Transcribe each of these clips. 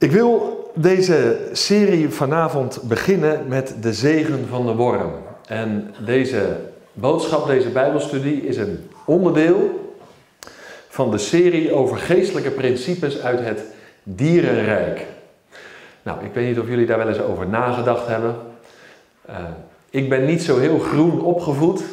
Ik wil deze serie vanavond beginnen met de zegen van de worm. En deze boodschap, deze Bijbelstudie is een onderdeel van de serie over geestelijke principes uit het dierenrijk. Nou, ik weet niet of jullie daar wel eens over nagedacht hebben. Ik ben niet zo heel groen opgevoed.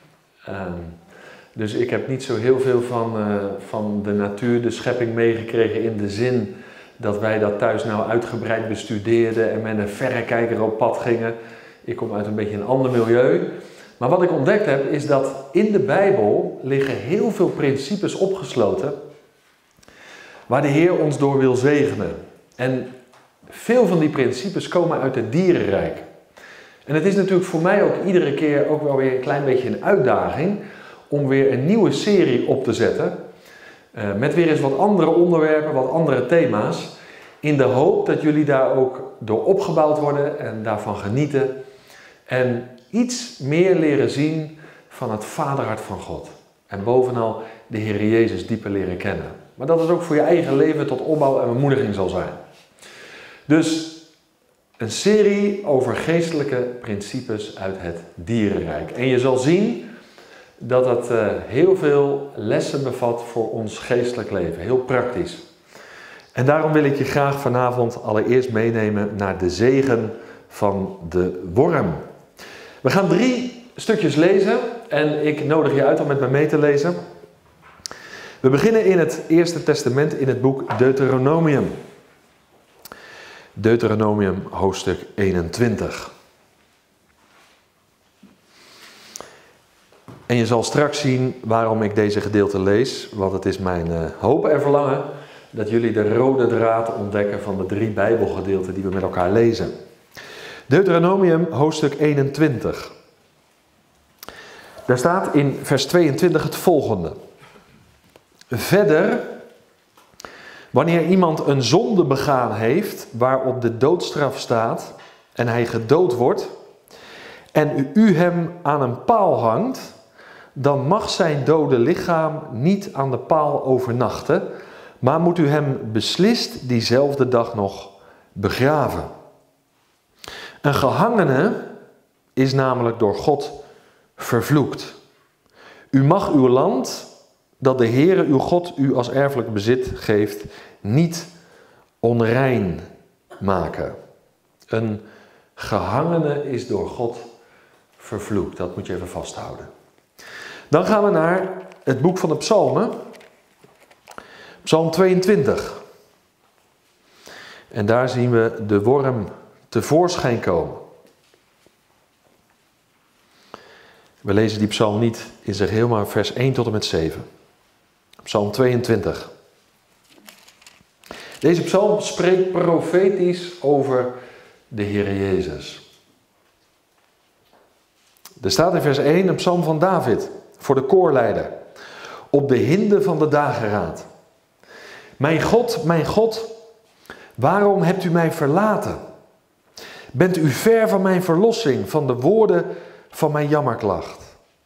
Dus ik heb niet zo heel veel van de natuur, de schepping meegekregen in de zin dat wij dat thuis nou uitgebreid bestudeerden en met een verrekijker op pad gingen. Ik kom uit een beetje een ander milieu. Maar wat ik ontdekt heb is dat in de Bijbel liggen heel veel principes opgesloten waar de Heer ons door wil zegenen. En veel van die principes komen uit het dierenrijk. En het is natuurlijk voor mij ook iedere keer ook wel weer een klein beetje een uitdaging om weer een nieuwe serie op te zetten. Met weer eens wat andere onderwerpen, wat andere thema's. In de hoop dat jullie daar ook door opgebouwd worden en daarvan genieten. En iets meer leren zien van het vaderhart van God. En bovenal de Heer Jezus dieper leren kennen. Maar dat het ook voor je eigen leven tot opbouw en bemoediging zal zijn. Dus een serie over geestelijke principes uit het dierenrijk. En je zal zien dat het heel veel lessen bevat voor ons geestelijk leven. Heel praktisch. En daarom wil ik je graag vanavond allereerst meenemen naar de zegen van de worm. We gaan 3 stukjes lezen en ik nodig je uit om met me mee te lezen. We beginnen in het Eerste Testament in het boek Deuteronomium. Deuteronomium hoofdstuk 21. En je zal straks zien waarom ik deze gedeelte lees, want het is mijn hoop en verlangen dat jullie de rode draad ontdekken van de 3 Bijbelgedeelten die we met elkaar lezen. Deuteronomium hoofdstuk 21. Daar staat in vers 22 het volgende. Verder, wanneer iemand een zonde begaan heeft waarop de doodstraf staat en hij gedood wordt en u hem aan een paal hangt, dan mag zijn dode lichaam niet aan de paal overnachten, maar moet u hem beslist diezelfde dag nog begraven. Een gehangene is namelijk door God vervloekt. U mag uw land, dat de Heere uw God u als erfelijk bezit geeft, niet onrein maken. Een gehangene is door God vervloekt. Dat moet je even vasthouden. Dan gaan we naar het boek van de Psalmen. Psalm 22. En daar zien we de worm tevoorschijn komen. We lezen die psalm niet in zijn geheel, maar vers 1 tot en met 7. Psalm 22. Deze psalm spreekt profetisch over de Heer Jezus. Er staat in vers 1 een psalm van David voor de koorleider. Op de hinde van de dageraad. Mijn God, waarom hebt u mij verlaten? Bent u ver van mijn verlossing, van de woorden van mijn jammerklacht?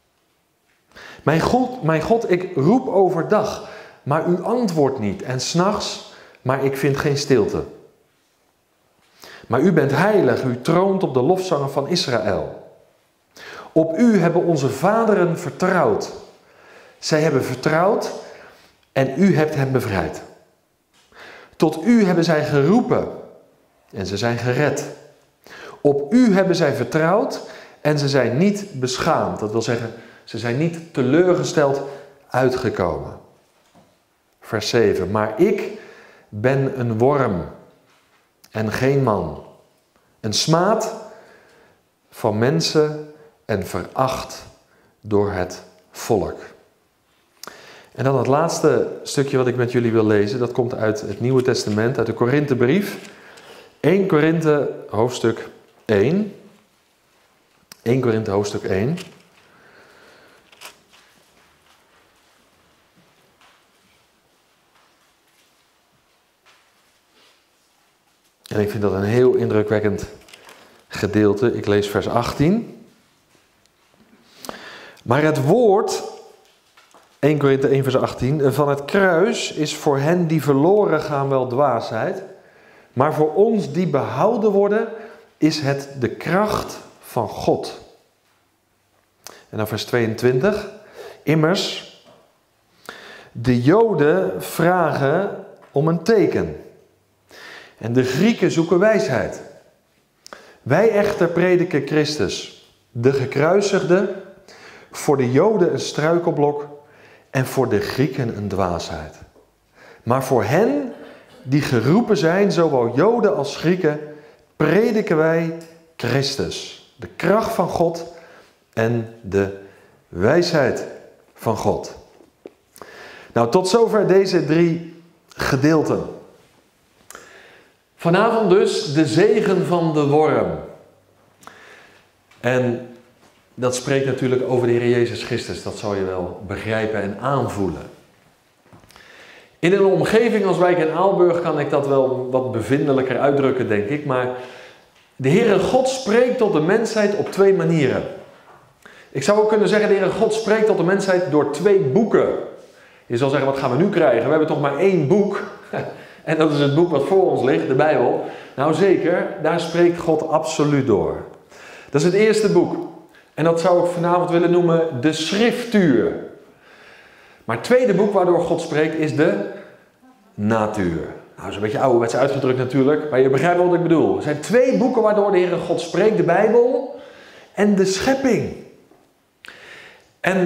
Mijn God, ik roep overdag, maar u antwoordt niet. En 's nachts, maar ik vind geen stilte. Maar u bent heilig, u troont op de lofzangen van Israël. Op u hebben onze vaderen vertrouwd. Zij hebben vertrouwd en u hebt hen bevrijd. Tot u hebben zij geroepen en ze zijn gered. Op u hebben zij vertrouwd en ze zijn niet beschaamd. Dat wil zeggen, ze zijn niet teleurgesteld uitgekomen. Vers 7. Maar ik ben een worm en geen man. Een smaad van mensen en veracht door het volk. En dan het laatste stukje wat ik met jullie wil lezen. Dat komt uit het Nieuwe Testament, uit de Korinthebrief. 1 Korinthe hoofdstuk 1. 1 Korinthe hoofdstuk 1. En ik vind dat een heel indrukwekkend gedeelte. Ik lees vers 18. Maar het woord, 1 Korinthe 1 vers 18, van het kruis is voor hen die verloren gaan wel dwaasheid, Maar voor ons die behouden worden, is het de kracht van God. En dan vers 22. Immers, de Joden vragen om een teken. En de Grieken zoeken wijsheid. Wij echter prediken Christus, de gekruisigde, voor de Joden een struikelblok en voor de Grieken een dwaasheid. Maar voor hen die geroepen zijn, zowel Joden als Grieken, prediken wij Christus, de kracht van God en de wijsheid van God. Nou, tot zover deze 3 gedeelten. Vanavond dus de zegen van de worm. En dat spreekt natuurlijk over de Heer Jezus Christus. Dat zal je wel begrijpen en aanvoelen. In een omgeving als Wijk en Aalburg kan ik dat wel wat bevindelijker uitdrukken, denk ik. Maar de Heere God spreekt tot de mensheid op 2 manieren. Ik zou ook kunnen zeggen, de Heere God spreekt tot de mensheid door 2 boeken. Je zal zeggen, wat gaan we nu krijgen? We hebben toch maar 1 boek. En dat is het boek wat voor ons ligt, de Bijbel. Nou zeker, daar spreekt God absoluut door. Dat is het eerste boek. En dat zou ik vanavond willen noemen de Schriftuur. Maar het tweede boek waardoor God spreekt is de natuur. Nou, dat is een beetje ouderwets uitgedrukt natuurlijk, maar je begrijpt wel wat ik bedoel. Er zijn 2 boeken waardoor de Heere God spreekt, de Bijbel en de schepping. En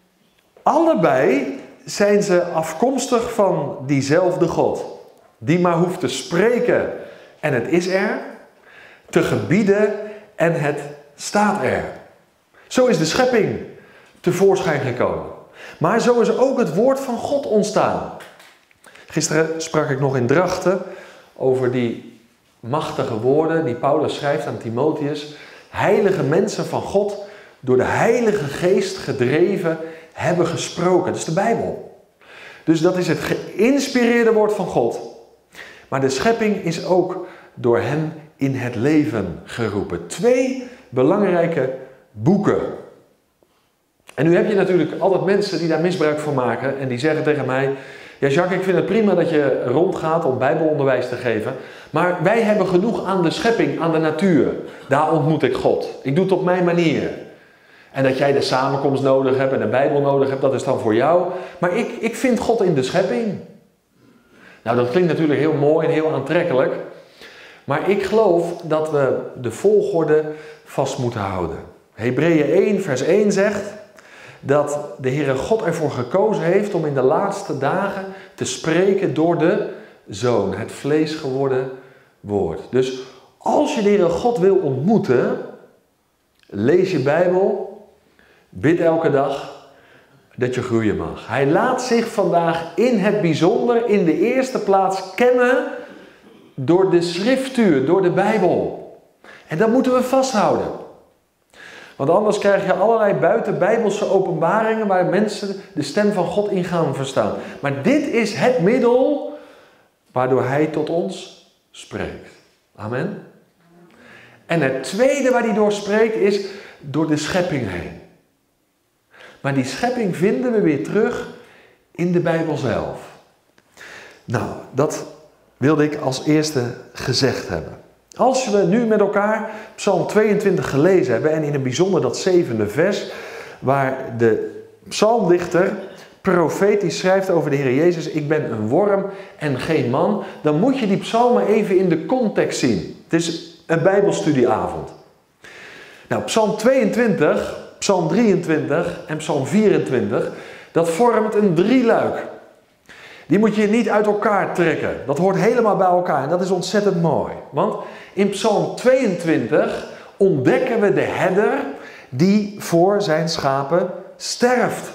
allebei zijn ze afkomstig van diezelfde God. Die maar hoeft te spreken en het is er. Te gebieden en het staat er. Zo is de schepping tevoorschijn gekomen. Maar zo is ook het woord van God ontstaan. Gisteren sprak ik nog in Drachten over die machtige woorden die Paulus schrijft aan Timotheus. Heilige mensen van God, door de Heilige Geest gedreven, hebben gesproken. Dat is de Bijbel. Dus dat is het geïnspireerde woord van God. Maar de schepping is ook door hem in het leven geroepen. 2 belangrijke boeken. En nu heb je natuurlijk altijd mensen die daar misbruik van maken. En die zeggen tegen mij, ja Jacques, ik vind het prima dat je rondgaat om bijbelonderwijs te geven. Maar wij hebben genoeg aan de schepping, aan de natuur. Daar ontmoet ik God. Ik doe het op mijn manier. En dat jij de samenkomst nodig hebt en de Bijbel nodig hebt, dat is dan voor jou. Maar ik vind God in de schepping. Nou, dat klinkt natuurlijk heel mooi en heel aantrekkelijk. Maar ik geloof dat we de volgorde vast moeten houden. Hebreeën 1 vers 1 zegt dat de Heere God ervoor gekozen heeft om in de laatste dagen te spreken door de Zoon, het vlees geworden woord. Dus als je de Heere God wil ontmoeten, lees je Bijbel, bid elke dag dat je groeien mag. Hij laat zich vandaag in het bijzonder in de eerste plaats kennen door de Schriftuur, door de Bijbel. En dat moeten we vasthouden. Want anders krijg je allerlei buitenbijbelse openbaringen waar mensen de stem van God in gaan verstaan. Maar dit is het middel waardoor hij tot ons spreekt. Amen. En het tweede waar hij door spreekt is door de schepping heen. Maar die schepping vinden we weer terug in de Bijbel zelf. Nou, dat wilde ik als eerste gezegd hebben. Als we nu met elkaar Psalm 22 gelezen hebben en in het bijzonder dat 7e vers, waar de psalmdichter profetisch schrijft over de Heer Jezus, ik ben een worm en geen man, dan moet je die psalmen even in de context zien. Het is een bijbelstudieavond. Nou, Psalm 22, Psalm 23 en Psalm 24, dat vormt een drieluik. Die moet je niet uit elkaar trekken. Dat hoort helemaal bij elkaar en dat is ontzettend mooi. Want in Psalm 22 ontdekken we de herder die voor zijn schapen sterft.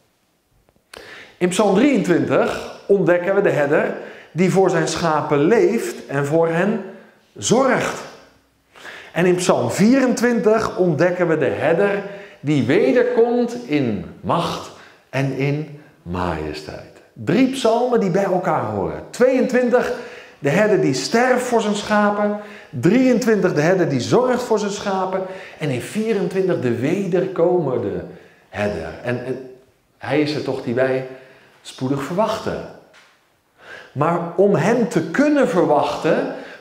In Psalm 23 ontdekken we de herder die voor zijn schapen leeft en voor hen zorgt. En in Psalm 24 ontdekken we de herder die wederkomt in macht en in majesteit. 3 psalmen die bij elkaar horen. 22, de herder die sterft voor zijn schapen. 23, de herder die zorgt voor zijn schapen. En in 24, de wederkomende herder. En hij is er toch die wij spoedig verwachten. Maar om hem te kunnen verwachten,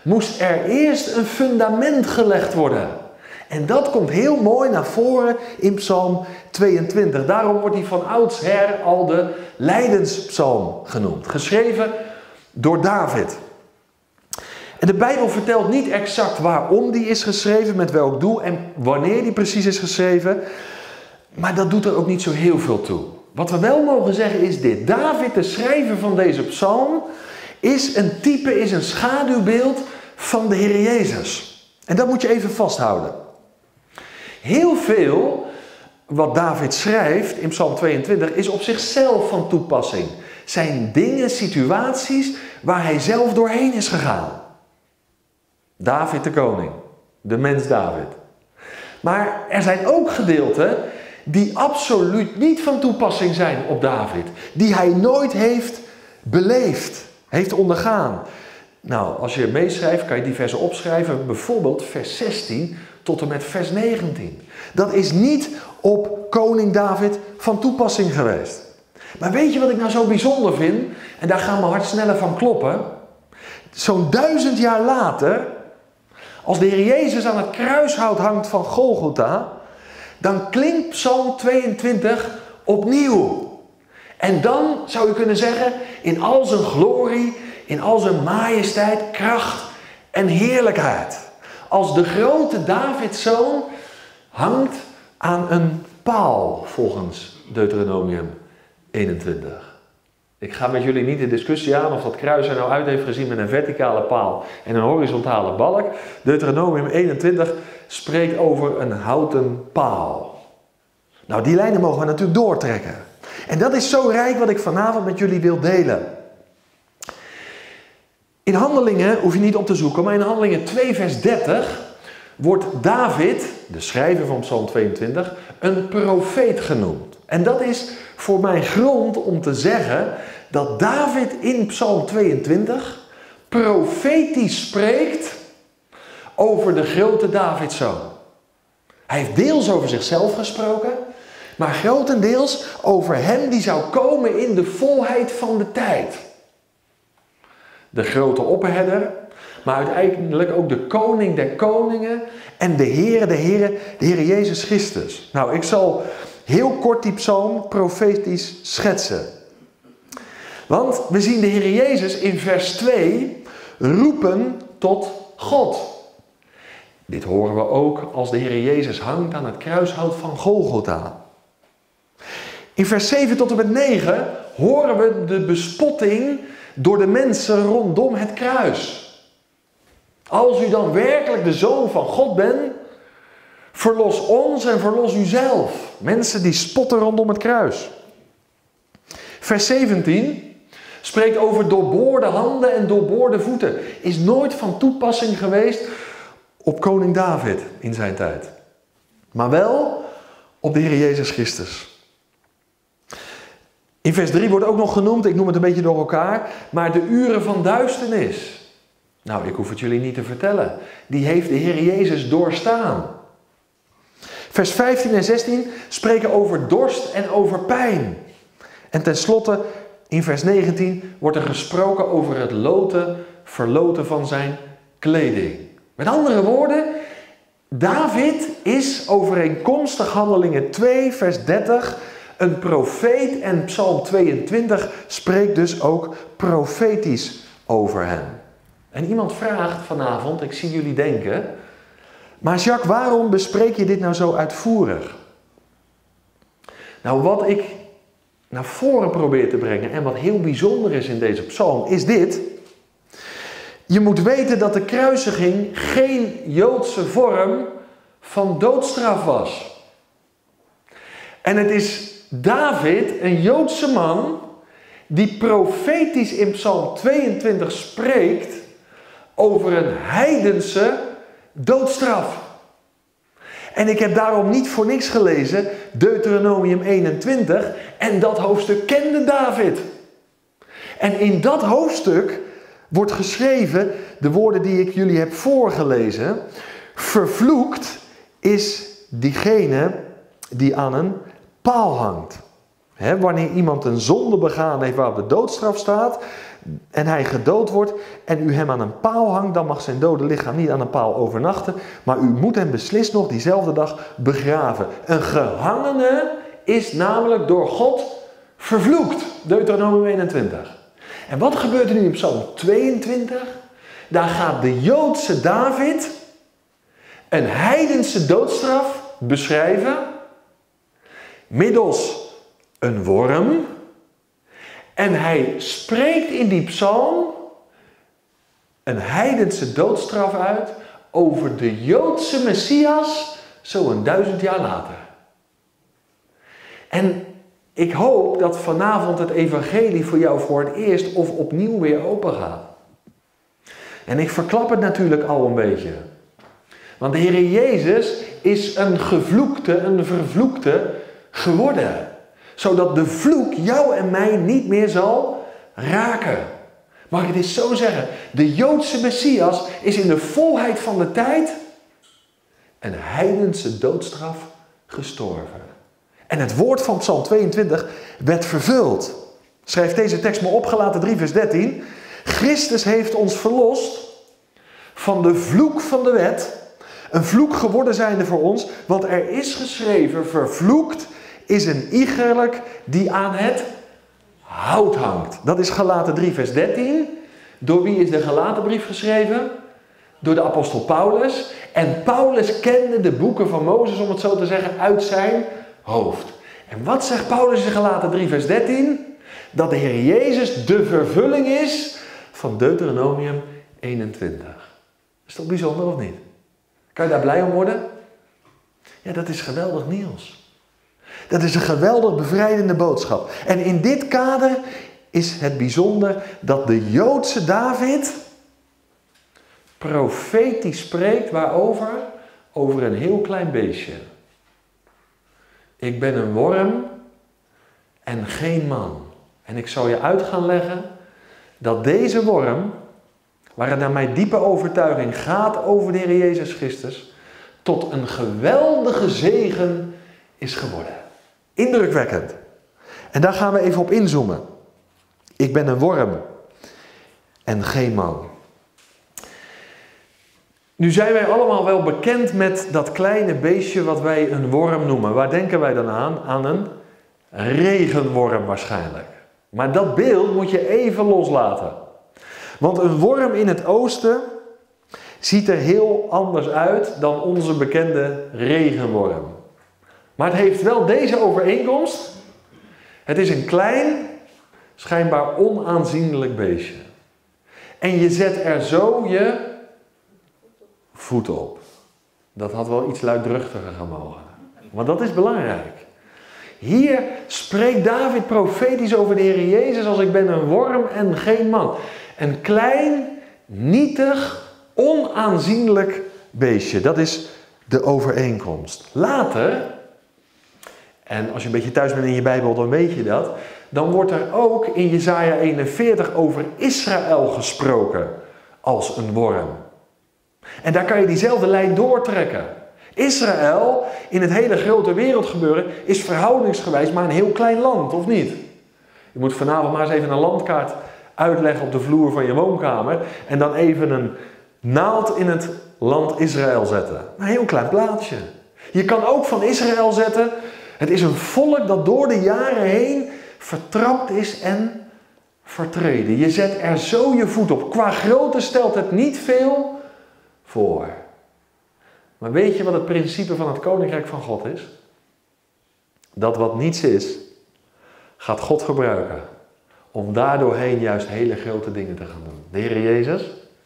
moest er eerst een fundament gelegd worden. En dat komt heel mooi naar voren in Psalm 22. Daarom wordt hij van oudsher al de lijdenspsalm genoemd. Geschreven door David. En de Bijbel vertelt niet exact waarom die is geschreven, met welk doel en wanneer die precies is geschreven. Maar dat doet er ook niet zo heel veel toe. Wat we wel mogen zeggen is dit. David, de schrijver van deze psalm, is een type, is een schaduwbeeld van de Heer Jezus. En dat moet je even vasthouden. Heel veel wat David schrijft in Psalm 22 is op zichzelf van toepassing. Zijn dingen, situaties waar hij zelf doorheen is gegaan. David de koning, de mens David. Maar er zijn ook gedeelten die absoluut niet van toepassing zijn op David. Die hij nooit heeft beleefd, heeft ondergaan. Nou, als je meeschrijft kan je die versen opschrijven. Bijvoorbeeld vers 16 tot en met vers 19. Dat is niet op koning David van toepassing geweest. Maar weet je wat ik nou zo bijzonder vind? En daar gaan mijn hart sneller van kloppen. Zo'n 1000 jaar later, als de Heer Jezus aan het kruishout hangt van Golgotha, dan klinkt Psalm 22 opnieuw. En dan zou je kunnen zeggen, in al zijn glorie, in al zijn majesteit, kracht en heerlijkheid. Als de grote Davidszoon hangt aan een paal, volgens Deuteronomium 21. Ik ga met jullie niet de discussie aan of dat kruis er nou uit heeft gezien met een verticale paal en een horizontale balk. Deuteronomium 21 spreekt over een houten paal. Nou, die lijnen mogen we natuurlijk doortrekken. En dat is zo rijk wat ik vanavond met jullie wil delen. In Handelingen, hoef je niet op te zoeken, maar in Handelingen 2 vers 30 wordt David, de schrijver van Psalm 22, een profeet genoemd. En dat is voor mij grond om te zeggen dat David in Psalm 22 profetisch spreekt over de grote Davidszoon. Hij heeft deels over zichzelf gesproken, maar grotendeels over hem die zou komen in de volheid van de tijd. De grote opperherder, maar uiteindelijk ook de koning der koningen en de Heer Jezus Christus. Nou, ik zal heel kort die psalm profetisch schetsen. Want we zien de Heer Jezus in vers 2 roepen tot God. Dit horen we ook als de Heer Jezus hangt aan het kruishout van Golgotha. In vers 7 tot en met 9 horen we de bespotting door de mensen rondom het kruis. Als u dan werkelijk de Zoon van God bent, verlos ons en verlos uzelf. Mensen die spotten rondom het kruis. Vers 17 spreekt over doorboorde handen en doorboorde voeten. Is nooit van toepassing geweest op koning David in zijn tijd. Maar wel op de Heer Jezus Christus. In vers 3 wordt ook nog genoemd, ik noem het een beetje door elkaar, maar de uren van duisternis. Nou, ik hoef het jullie niet te vertellen. Die heeft de Heer Jezus doorstaan. Vers 15 en 16 spreken over dorst en over pijn. En tenslotte, in vers 19 wordt er gesproken over het verloten van zijn kleding. Met andere woorden, David is overeenkomstig Handelingen 2 vers 30 een profeet en Psalm 22 spreekt dus ook profetisch over hem. En iemand vraagt vanavond, ik zie jullie denken, maar Jacques, waarom bespreek je dit nou zo uitvoerig? Nou, wat ik naar voren probeer te brengen en wat heel bijzonder is in deze psalm, is dit. Je moet weten dat de kruisiging geen Joodse vorm van doodstraf was. En het is David, een Joodse man, die profetisch in Psalm 22 spreekt over een heidense doodstraf. En ik heb daarom niet voor niks gelezen Deuteronomium 21 en dat hoofdstuk kende David. En in dat hoofdstuk wordt geschreven, de woorden die ik jullie heb voorgelezen, vervloekt is diegene die aan een paal hangt. Wanneer iemand een zonde begaan heeft waarop de doodstraf staat en hij gedood wordt en u hem aan een paal hangt, dan mag zijn dode lichaam niet aan een paal overnachten, maar u moet hem beslist nog diezelfde dag begraven. Een gehangene is namelijk door God vervloekt. Deuteronomium 21. En wat gebeurt er nu in Psalm 22? Daar gaat de Joodse David een heidense doodstraf beschrijven middels een worm. En hij spreekt in die psalm een heidense doodstraf uit over de Joodse Messias zo'n 1000 jaar later. En ik hoop dat vanavond het evangelie voor jou voor het eerst of opnieuw weer open gaat. En ik verklap het natuurlijk al een beetje. Want de Heer Jezus is een gevloekte, een vervloekte geworden. Zodat de vloek jou en mij niet meer zal raken. Mag ik het eens zo zeggen? De Joodse Messias is in de volheid van de tijd een heidense doodstraf gestorven. En het woord van Psalm 22 werd vervuld. Schrijf deze tekst maar op, Galaten 3 vers 13. Christus heeft ons verlost van de vloek van de wet. Een vloek geworden zijnde voor ons, want er is geschreven, vervloekt is een iegelijk die aan het hout hangt. Dat is Galaten 3 vers 13. Door wie is de Galatenbrief geschreven? Door de apostel Paulus. En Paulus kende de boeken van Mozes, om het zo te zeggen, uit zijn hoofd. En wat zegt Paulus in Galaten 3 vers 13? Dat de Heer Jezus de vervulling is van Deuteronomium 21. Is dat bijzonder of niet? Kan je daar blij om worden? Ja, dat is geweldig nieuws. Dat is een geweldig bevrijdende boodschap. En in dit kader is het bijzonder dat de Joodse David profetisch spreekt waarover? Over een heel klein beestje. Ik ben een worm en geen man. En ik zal je uit gaan leggen dat deze worm, waar het naar mijn diepe overtuiging gaat over de Heer Jezus Christus, tot een geweldige zegen is geworden. Indrukwekkend. En daar gaan we even op inzoomen. Ik ben een worm en geen man. Nu zijn wij allemaal wel bekend met dat kleine beestje wat wij een worm noemen. Waar denken wij dan aan? Aan een regenworm waarschijnlijk. Maar dat beeld moet je even loslaten. Want een worm in het oosten ziet er heel anders uit dan onze bekende regenworm. Maar het heeft wel deze overeenkomst. Het is een klein, schijnbaar onaanzienlijk beestje. En je zet er zo je voet op. Dat had wel iets luidruchtiger gemogen. Maar dat is belangrijk. Hier spreekt David profetisch over de Heer Jezus als ik ben een worm en geen man. Een klein, nietig, onaanzienlijk beestje. Dat is de overeenkomst. Later, en als je een beetje thuis bent in je Bijbel, dan weet je dat. Dan wordt er ook in Jesaja 41 over Israël gesproken als een worm. En daar kan je diezelfde lijn doortrekken. Israël, in het hele grote wereldgebeuren, is verhoudingsgewijs maar een heel klein land, of niet? Je moet vanavond maar eens even een landkaart uitleggen op de vloer van je woonkamer en dan even een naald in het land Israël zetten. Een heel klein plaatsje. Je kan ook van Israël zetten, het is een volk dat door de jaren heen vertrapt is en vertreden. Je zet er zo je voet op. Qua grootte stelt het niet veel voor. Maar weet je wat het principe van het koninkrijk van God is? Dat wat niets is, gaat God gebruiken om daardoorheen juist hele grote dingen te gaan doen. De Heer Jezus,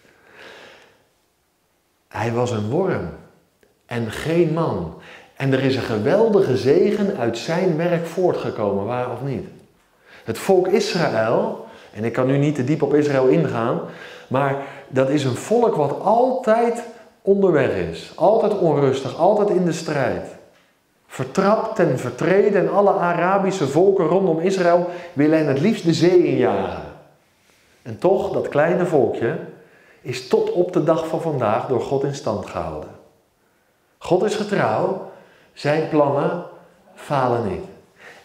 hij was een worm en geen man. En er is een geweldige zegen uit zijn werk voortgekomen, waar of niet? Het volk Israël, en ik kan nu niet te diep op Israël ingaan, maar dat is een volk wat altijd onderweg is. Altijd onrustig, altijd in de strijd. Vertrapt en vertreden en alle Arabische volken rondom Israël willen hen het liefst de zee injagen. En toch, dat kleine volkje is tot op de dag van vandaag door God in stand gehouden. God is getrouw, zijn plannen falen niet.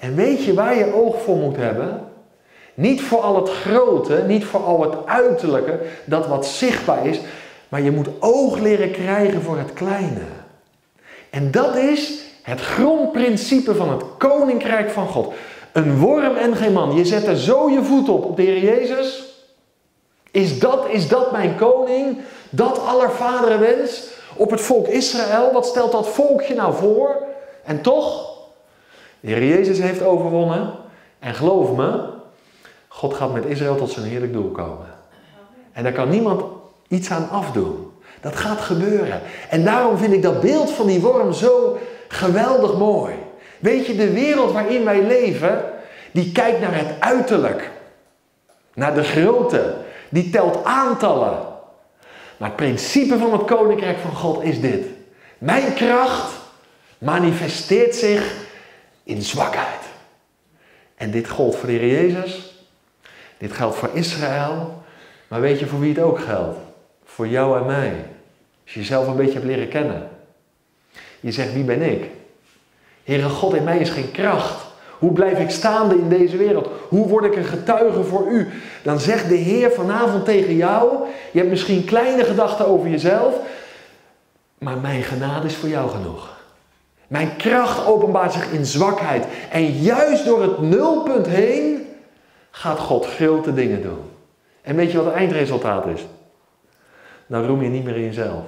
En weet je waar je oog voor moet hebben? Niet voor al het grote, niet voor al het uiterlijke, dat wat zichtbaar is. Maar je moet oog leren krijgen voor het kleine. En dat is het grondprincipe van het koninkrijk van God. Een worm en geen man. Je zet er zo je voet op de Heer Jezus. Is dat mijn koning? Dat aller vaderen wens? Op het volk Israël? Wat stelt dat volkje nou voor? En toch, de Heer Jezus heeft overwonnen. En geloof me, God gaat met Israël tot zijn heerlijk doel komen. En daar kan niemand iets aan afdoen. Dat gaat gebeuren. En daarom vind ik dat beeld van die worm zo geweldig mooi. Weet je, de wereld waarin wij leven, die kijkt naar het uiterlijk. Naar de grootte. Die telt aantallen. Maar het principe van het koninkrijk van God is dit. Mijn kracht manifesteert zich in zwakheid. En dit gold voor de Heer Jezus. Dit geldt voor Israël. Maar weet je voor wie het ook geldt? Voor jou en mij. Als je jezelf een beetje hebt leren kennen. Je zegt, wie ben ik? Heere God, in mij is geen kracht. Hoe blijf ik staande in deze wereld? Hoe word ik een getuige voor u? Dan zegt de Heer vanavond tegen jou. Je hebt misschien kleine gedachten over jezelf. Maar mijn genade is voor jou genoeg. Mijn kracht openbaart zich in zwakheid. En juist door het nulpunt heen gaat God grote dingen doen. En weet je wat het eindresultaat is? Dan roem je niet meer in jezelf.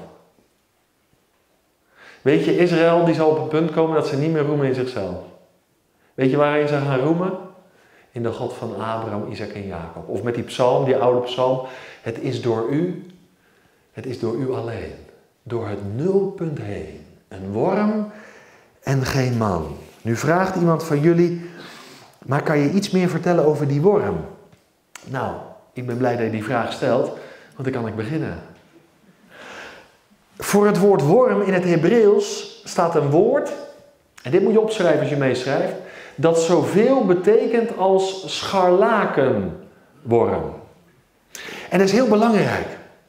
Weet je, Israël die zal op een punt komen dat ze niet meer roemen in zichzelf. Weet je waarin ze gaan roemen? In de God van Abraham, Isaac en Jacob. Of met die psalm, die oude psalm. Het is door u alleen. Door het nulpunt heen. Een worm en geen man. Nu vraagt iemand van jullie, maar kan je iets meer vertellen over die worm? Nou, ik ben blij dat je die vraag stelt, want dan kan ik beginnen. Voor het woord worm in het Hebreeuws staat een woord, en dit moet je opschrijven als je meeschrijft, dat zoveel betekent als scharlakenworm. En dat is heel belangrijk.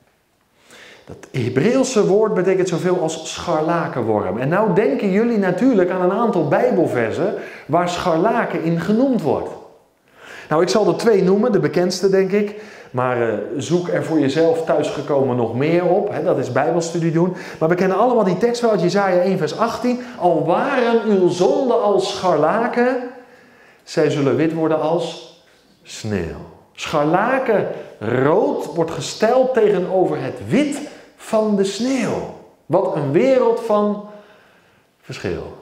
Dat Hebreeuwse woord betekent zoveel als scharlakenworm. En nou denken jullie natuurlijk aan een aantal Bijbelversen waar scharlaken in genoemd wordt. Nou, ik zal er 2 noemen, de bekendste denk ik. Maar zoek er voor jezelf thuisgekomen nog meer op. Hè, dat is Bijbelstudie doen. Maar we kennen allemaal die tekst wel uit Jesaja 1 vers 18. Al waren uw zonden als scharlaken, zij zullen wit worden als sneeuw. Scharlakenrood wordt gesteld tegenover het wit van de sneeuw. Wat een wereld van verschil.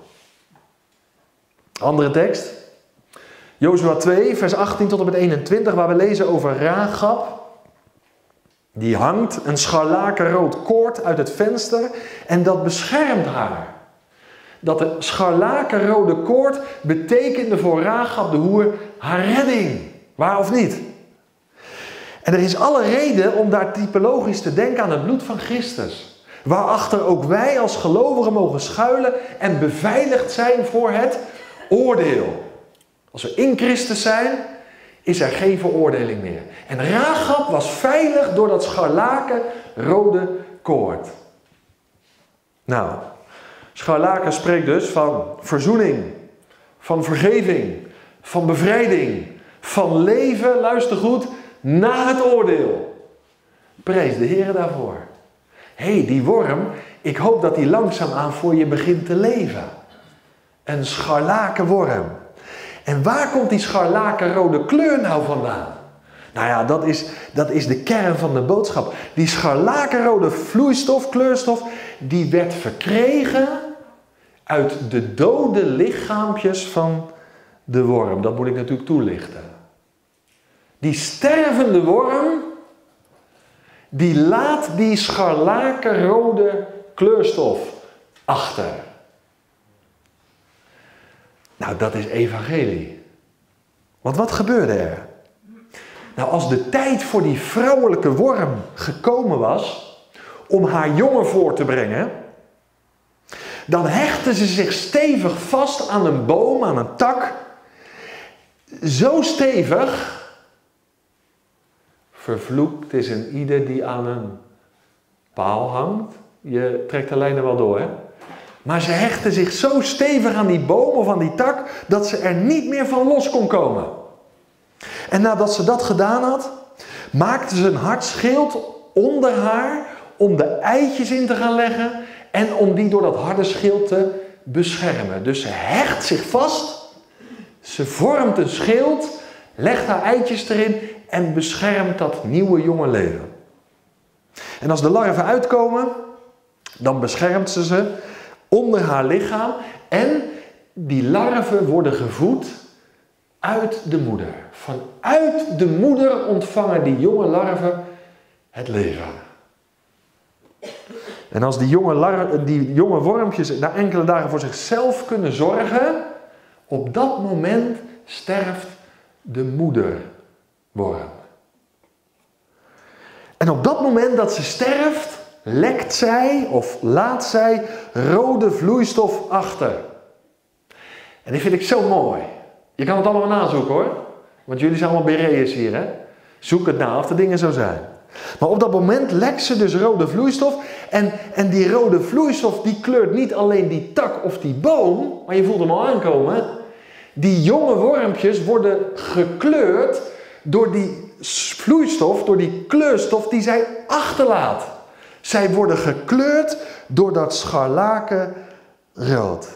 Andere tekst. Jozua 2, vers 18 tot en met 21, waar we lezen over Rahab. Die hangt een scharlakenrood koord uit het venster en dat beschermt haar. Dat de scharlakenrode koord betekende voor Rahab de hoer haar redding. Waar of niet? En er is alle reden om daar typologisch te denken aan het bloed van Christus. Waarachter ook wij als gelovigen mogen schuilen en beveiligd zijn voor het oordeel. Als we in Christus zijn, is er geen veroordeling meer. En Rahab was veilig door dat scharlakenrode koord. Nou, scharlaken spreekt dus van verzoening, van vergeving, van bevrijding, van leven, luister goed, na het oordeel. Prijs de Heer daarvoor. Hé, die worm, ik hoop dat die langzaamaan voor je begint te leven. Een scharlakenworm. En waar komt die scharlakenrode kleur nou vandaan? Nou ja, dat is de kern van de boodschap. Die scharlakenrode vloeistof, kleurstof, die werd verkregen uit de dode lichaampjes van de worm. Dat moet ik natuurlijk toelichten. Die stervende worm, die laat die scharlakenrode kleurstof achter. Nou, dat is evangelie. Want wat gebeurde er? Nou, als de tijd voor die vrouwelijke worm gekomen was om haar jongen voor te brengen, dan hechtte ze zich stevig vast aan een boom, aan een tak. Zo stevig, vervloekt is een ieder die aan een paal hangt. Je trekt de lijnen wel door, hè? Maar ze hechtte zich zo stevig aan die boom of aan die tak, dat ze er niet meer van los kon komen. En nadat ze dat gedaan had, maakte ze een hard schild onder haar om de eitjes in te gaan leggen en om die door dat harde schild te beschermen. Dus ze hecht zich vast, ze vormt een schild, legt haar eitjes erin en beschermt dat nieuwe jonge leven. En als de larven uitkomen, dan beschermt ze onder haar lichaam en die larven worden gevoed uit de moeder. Vanuit de moeder ontvangen die jonge larven het leven. En als die jonge wormpjes na enkele dagen voor zichzelf kunnen zorgen, op dat moment sterft de moederworm. En op dat moment dat ze sterft, lekt zij of laat zij rode vloeistof achter. En die vind ik zo mooi. Je kan het allemaal nazoeken hoor. Want jullie zijn allemaal Bereërs hier hè. Zoek het na of de dingen zo zijn. Maar op dat moment lekt ze dus rode vloeistof. En die rode vloeistof die kleurt niet alleen die tak of die boom. Maar je voelt hem al aankomen. Die jonge wormpjes worden gekleurd door die vloeistof, door die kleurstof die zij achterlaat. Zij worden gekleurd door dat scharlakenrood.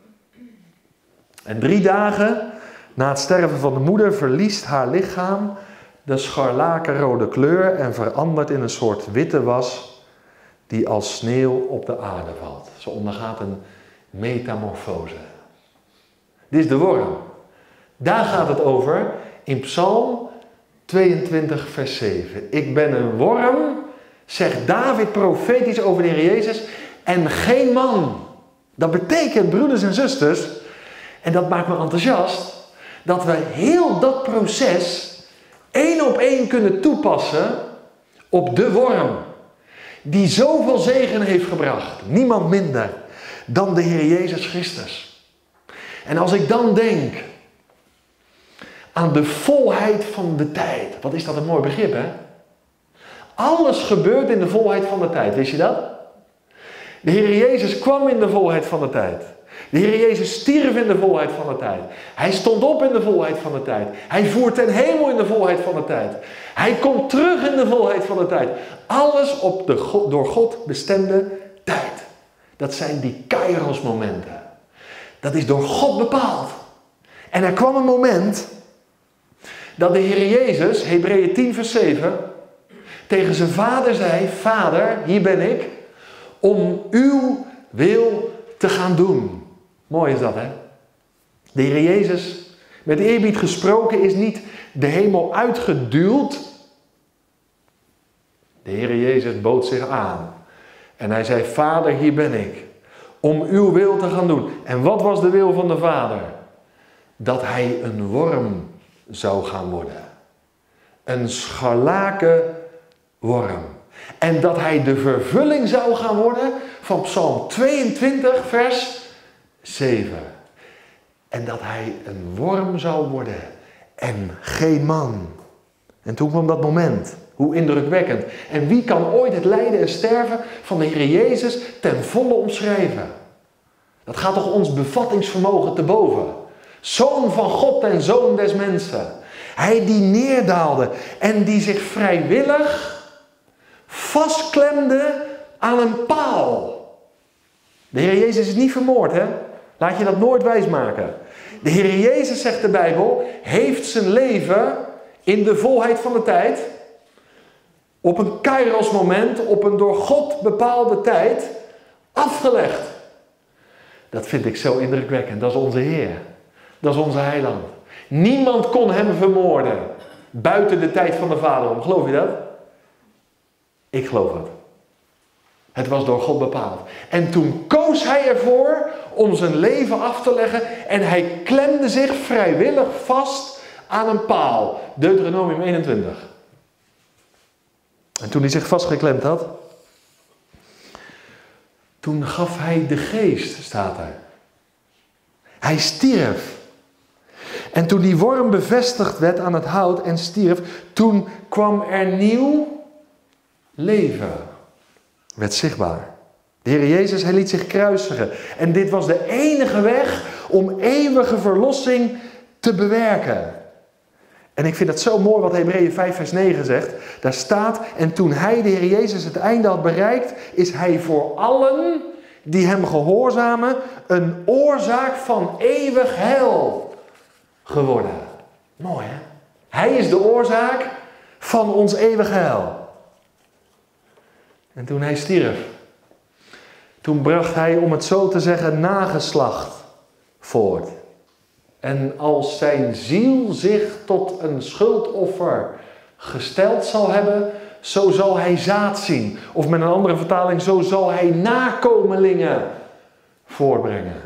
En 3 dagen na het sterven van de moeder verliest haar lichaam de scharlakenrode kleur en verandert in een soort witte was die als sneeuw op de aarde valt. Ze ondergaat een metamorfose. Dit is de worm. Daar gaat het over in Psalm 22 vers 7. Ik ben een worm, zegt David profetisch over de Heer Jezus, en geen man. Dat betekent, broeders en zusters, en dat maakt me enthousiast, dat we heel dat proces 1 op 1 kunnen toepassen op de worm. Die zoveel zegen heeft gebracht. Niemand minder dan de Heer Jezus Christus. En als ik dan denk aan de volheid van de tijd. Wat is dat een mooi begrip hè? Alles gebeurt in de volheid van de tijd. Wist je dat? De Heer Jezus kwam in de volheid van de tijd. De Heer Jezus stierf in de volheid van de tijd. Hij stond op in de volheid van de tijd. Hij voert ten hemel in de volheid van de tijd. Hij komt terug in de volheid van de tijd. Alles op de door God bestemde tijd. Dat zijn die kairos momenten. Dat is door God bepaald. En er kwam een moment dat de Heer Jezus, Hebreeën 10 vers 7, tegen zijn vader zei, Vader, hier ben ik, om uw wil te gaan doen. Mooi is dat hè. De Heer Jezus, met eerbied gesproken, is niet de hemel uitgeduwd. De Heer Jezus bood zich aan. En hij zei, Vader, hier ben ik, om uw wil te gaan doen. En wat was de wil van de Vader? Dat hij een worm zou gaan worden. Een scharlakenworm. En dat hij de vervulling zou gaan worden van Psalm 22 vers 7. En dat hij een worm zou worden en geen man. En toen kwam dat moment. Hoe indrukwekkend. En wie kan ooit het lijden en sterven van de Heer Jezus ten volle omschrijven? Dat gaat toch ons bevattingsvermogen te boven. Zoon van God en zoon des mensen. Hij die neerdaalde en die zich vrijwillig vastklemde aan een paal. De Heer Jezus is niet vermoord, hè? Laat je dat nooit wijsmaken. De Heer Jezus, zegt de Bijbel, heeft zijn leven in de volheid van de tijd, op een kairos moment, op een door God bepaalde tijd, afgelegd. Dat vind ik zo indrukwekkend. Dat is onze Heer. Dat is onze heiland. Niemand kon hem vermoorden. Buiten de tijd van de Vader om. Geloof je dat? Ik geloof het. Het was door God bepaald. En toen koos hij ervoor om zijn leven af te leggen. En hij klemde zich vrijwillig vast aan een paal. Deuteronomium 21. En toen hij zich vastgeklemd had, toen gaf hij de geest, staat er. Hij stierf. En toen die worm bevestigd werd aan het hout en stierf, toen kwam er nieuw leven. Werd zichtbaar. De Heer Jezus, hij liet zich kruisigen. En dit was de enige weg om eeuwige verlossing te bewerken. En ik vind het zo mooi wat Hebreeën 5 vers 9 zegt. Daar staat, en toen hij, de Heer Jezus, het einde had bereikt, is hij voor allen die hem gehoorzamen een oorzaak van eeuwig heil geworden. Mooi hè? Hij is de oorzaak van ons eeuwig heil. En toen hij stierf, toen bracht hij, om het zo te zeggen, nageslacht voort. En als zijn ziel zich tot een schuldoffer gesteld zal hebben, zo zal hij zaad zien. Of met een andere vertaling, zo zal hij nakomelingen voorbrengen.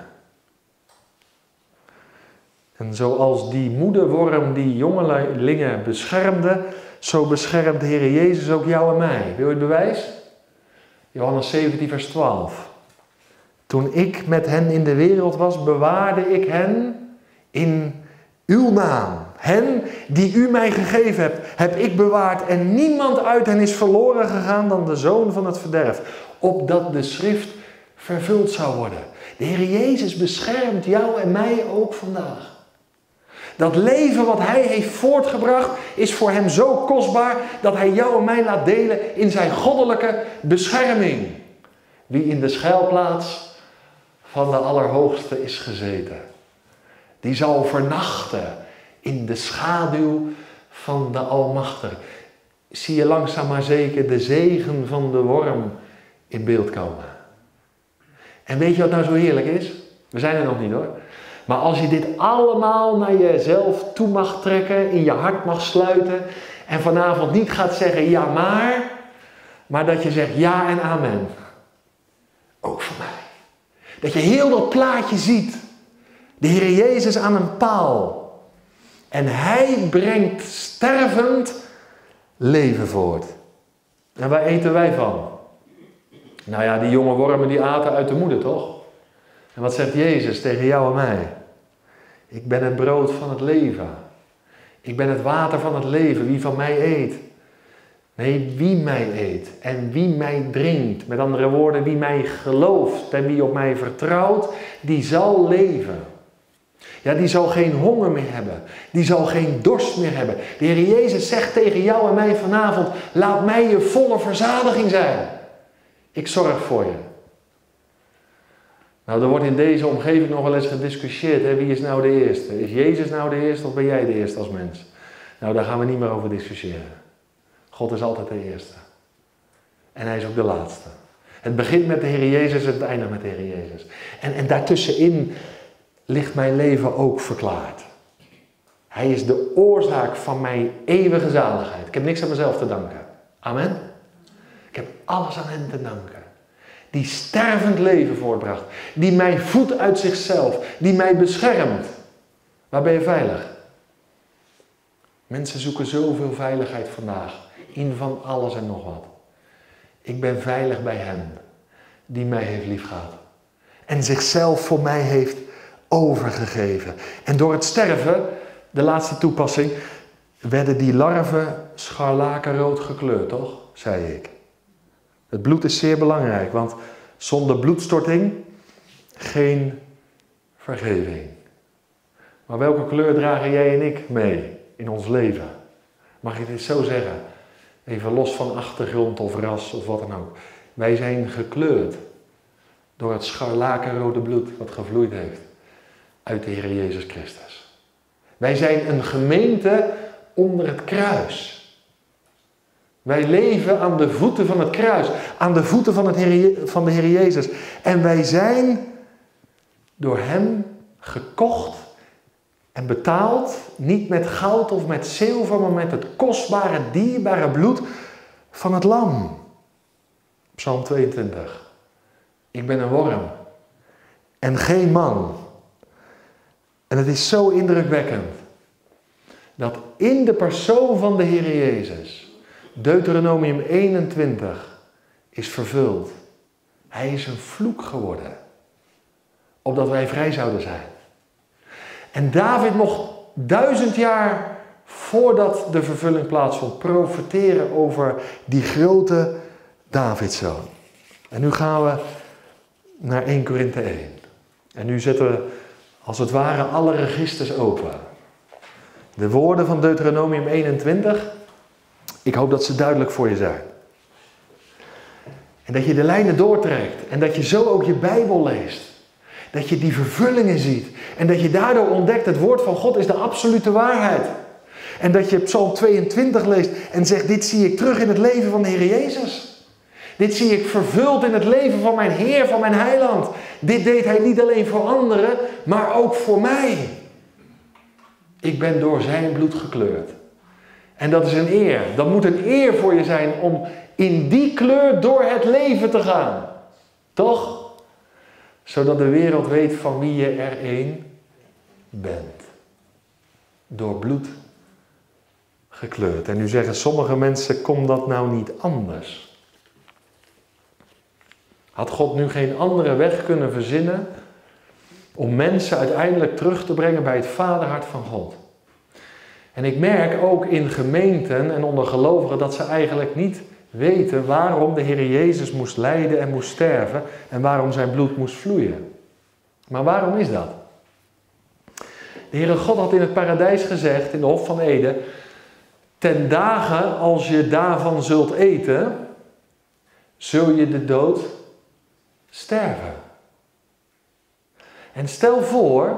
En zoals die moederworm die jongelingen beschermde, zo beschermt de Heer Jezus ook jou en mij. Wil je het bewijs? Johannes 17 vers 12. Toen ik met hen in de wereld was, bewaarde ik hen in uw naam. Hen die u mij gegeven hebt, heb ik bewaard. En niemand uit hen is verloren gegaan dan de zoon van het verderf. Opdat de schrift vervuld zou worden. De Heer Jezus beschermt jou en mij ook vandaag. Dat leven wat hij heeft voortgebracht is voor hem zo kostbaar dat hij jou en mij laat delen in zijn goddelijke bescherming. Wie in de schuilplaats van de Allerhoogste is gezeten, die zal vernachten in de schaduw van de Almachtige. Zie je langzaam maar zeker de zegen van de worm in beeld komen. En weet je wat nou zo heerlijk is? We zijn er nog niet hoor. Maar als je dit allemaal naar jezelf toe mag trekken, in je hart mag sluiten en vanavond niet gaat zeggen ja maar dat je zegt ja en amen. Ook voor mij. Dat je heel dat plaatje ziet. De Heer Jezus aan een paal. En hij brengt stervend leven voort. En waar eten wij van? Nou ja, die jonge wormen die aten uit de moeder, toch? En wat zegt Jezus tegen jou en mij? Ik ben het brood van het leven. Ik ben het water van het leven. Wie van mij eet. Nee, wie mij eet en wie mij drinkt. Met andere woorden, wie mij gelooft en wie op mij vertrouwt, die zal leven. Ja, die zal geen honger meer hebben. Die zal geen dorst meer hebben. De Heer Jezus zegt tegen jou en mij vanavond, laat mij je volle verzadiging zijn. Ik zorg voor je. Nou, er wordt in deze omgeving nog wel eens gediscussieerd. Hè? Wie is nou de eerste? Is Jezus nou de eerste of ben jij de eerste als mens? Nou, daar gaan we niet meer over discussiëren. God is altijd de eerste. En hij is ook de laatste. Het begint met de Heer Jezus en het eindigt met de Heer Jezus. En daartussenin ligt mijn leven ook verklaard. Hij is de oorzaak van mijn eeuwige zaligheid. Ik heb niks aan mezelf te danken. Amen. Ik heb alles aan hem te danken. Die stervend leven voortbracht. Die mij voedt uit zichzelf. Die mij beschermt. Waar ben je veilig? Mensen zoeken zoveel veiligheid vandaag. In van alles en nog wat. Ik ben veilig bij hem. Die mij heeft liefgehad. En zichzelf voor mij heeft overgegeven. En door het sterven, de laatste toepassing, werden die larven scharlakenrood gekleurd, toch? Zei ik. Het bloed is zeer belangrijk, want zonder bloedstorting geen vergeving. Maar welke kleur dragen jij en ik mee in ons leven? Mag ik dit zo zeggen? Even los van achtergrond of ras of wat dan ook. Wij zijn gekleurd door het scharlakenrode bloed wat gevloeid heeft uit de Heer Jezus Christus. Wij zijn een gemeente onder het kruis. Wij leven aan de voeten van het kruis, aan de voeten van de Heer Jezus. En wij zijn door hem gekocht en betaald, niet met goud of met zilver, maar met het kostbare, dierbare bloed van het lam. Psalm 22. Ik ben een worm en geen man. En het is zo indrukwekkend dat in de persoon van de Heer Jezus Deuteronomium 21 is vervuld. Hij is een vloek geworden, opdat wij vrij zouden zijn. En David nog 1000 jaar voordat de vervulling plaatsvond, profeteren over die grote Davidzoon. En nu gaan we naar 1 Korinthe 1. En nu zetten we als het ware alle registers open. De woorden van Deuteronomium 21, ik hoop dat ze duidelijk voor je zijn. En dat je de lijnen doortrekt en dat je zo ook je Bijbel leest. Dat je die vervullingen ziet en dat je daardoor ontdekt, het woord van God is de absolute waarheid. En dat je Psalm 22 leest en zegt, dit zie ik terug in het leven van de Heer Jezus. Dit zie ik vervuld in het leven van mijn Heer, van mijn Heiland. Dit deed Hij niet alleen voor anderen, maar ook voor mij. Ik ben door zijn bloed gekleurd. En dat is een eer. Dat moet een eer voor je zijn om in die kleur door het leven te gaan. Toch? Zodat de wereld weet van wie je er één bent. Door bloed gekleurd. En nu zeggen sommige mensen, kon dat nou niet anders? Had God nu geen andere weg kunnen verzinnen om mensen uiteindelijk terug te brengen bij het vaderhart van God? En ik merk ook in gemeenten en onder gelovigen dat ze eigenlijk niet weten waarom de Heer Jezus moest lijden en moest sterven en waarom zijn bloed moest vloeien. Maar waarom is dat? De Heere God had in het paradijs gezegd, in de Hof van Eden, ten dagen als je daarvan zult eten, zul je de dood sterven. En stel voor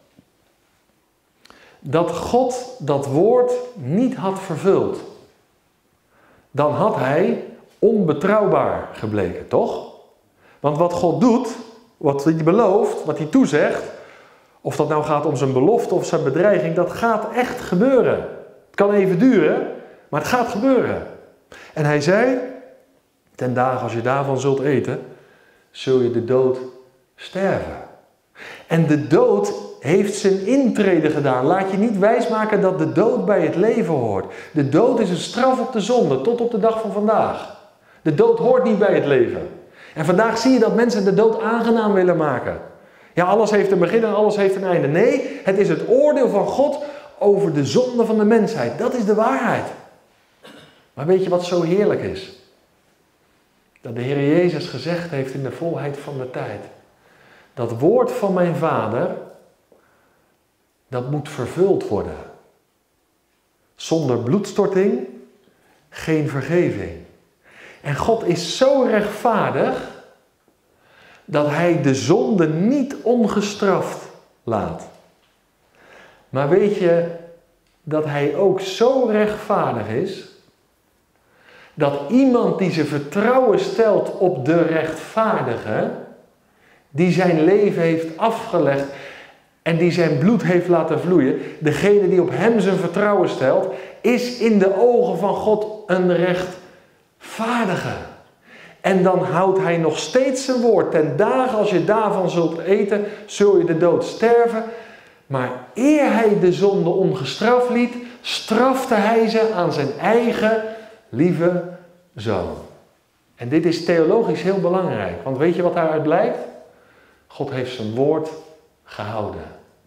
dat God dat woord niet had vervuld. Dan had hij onbetrouwbaar gebleken, toch? Want wat God doet, wat hij belooft, wat hij toezegt, of dat nou gaat om zijn belofte of zijn bedreiging, dat gaat echt gebeuren. Het kan even duren, maar het gaat gebeuren. En hij zei, ten dagen als je daarvan zult eten, zul je de dood sterven. En de dood heeft zijn intrede gedaan. Laat je niet wijsmaken dat de dood bij het leven hoort. De dood is een straf op de zonde, tot op de dag van vandaag. De dood hoort niet bij het leven. En vandaag zie je dat mensen de dood aangenaam willen maken. Ja, alles heeft een begin en alles heeft een einde. Nee, het is het oordeel van God over de zonde van de mensheid. Dat is de waarheid. Maar weet je wat zo heerlijk is? Dat de Heer Jezus gezegd heeft in de volheid van de tijd. Dat woord van mijn Vader, dat moet vervuld worden. Zonder bloedstorting, geen vergeving. En God is zo rechtvaardig, dat Hij de zonde niet ongestraft laat. Maar weet je dat Hij ook zo rechtvaardig is, dat iemand die zijn vertrouwen stelt op de rechtvaardige, die zijn leven heeft afgelegd en die zijn bloed heeft laten vloeien, degene die op hem zijn vertrouwen stelt, is in de ogen van God een rechtvaardige. En dan houdt hij nog steeds zijn woord. Ten dagen als je daarvan zult eten, zul je de dood sterven. Maar eer hij de zonde ongestraft liet, strafte hij ze aan zijn eigen lieve zoon. En dit is theologisch heel belangrijk. Want weet je wat daaruit blijkt? God heeft zijn woord gehouden.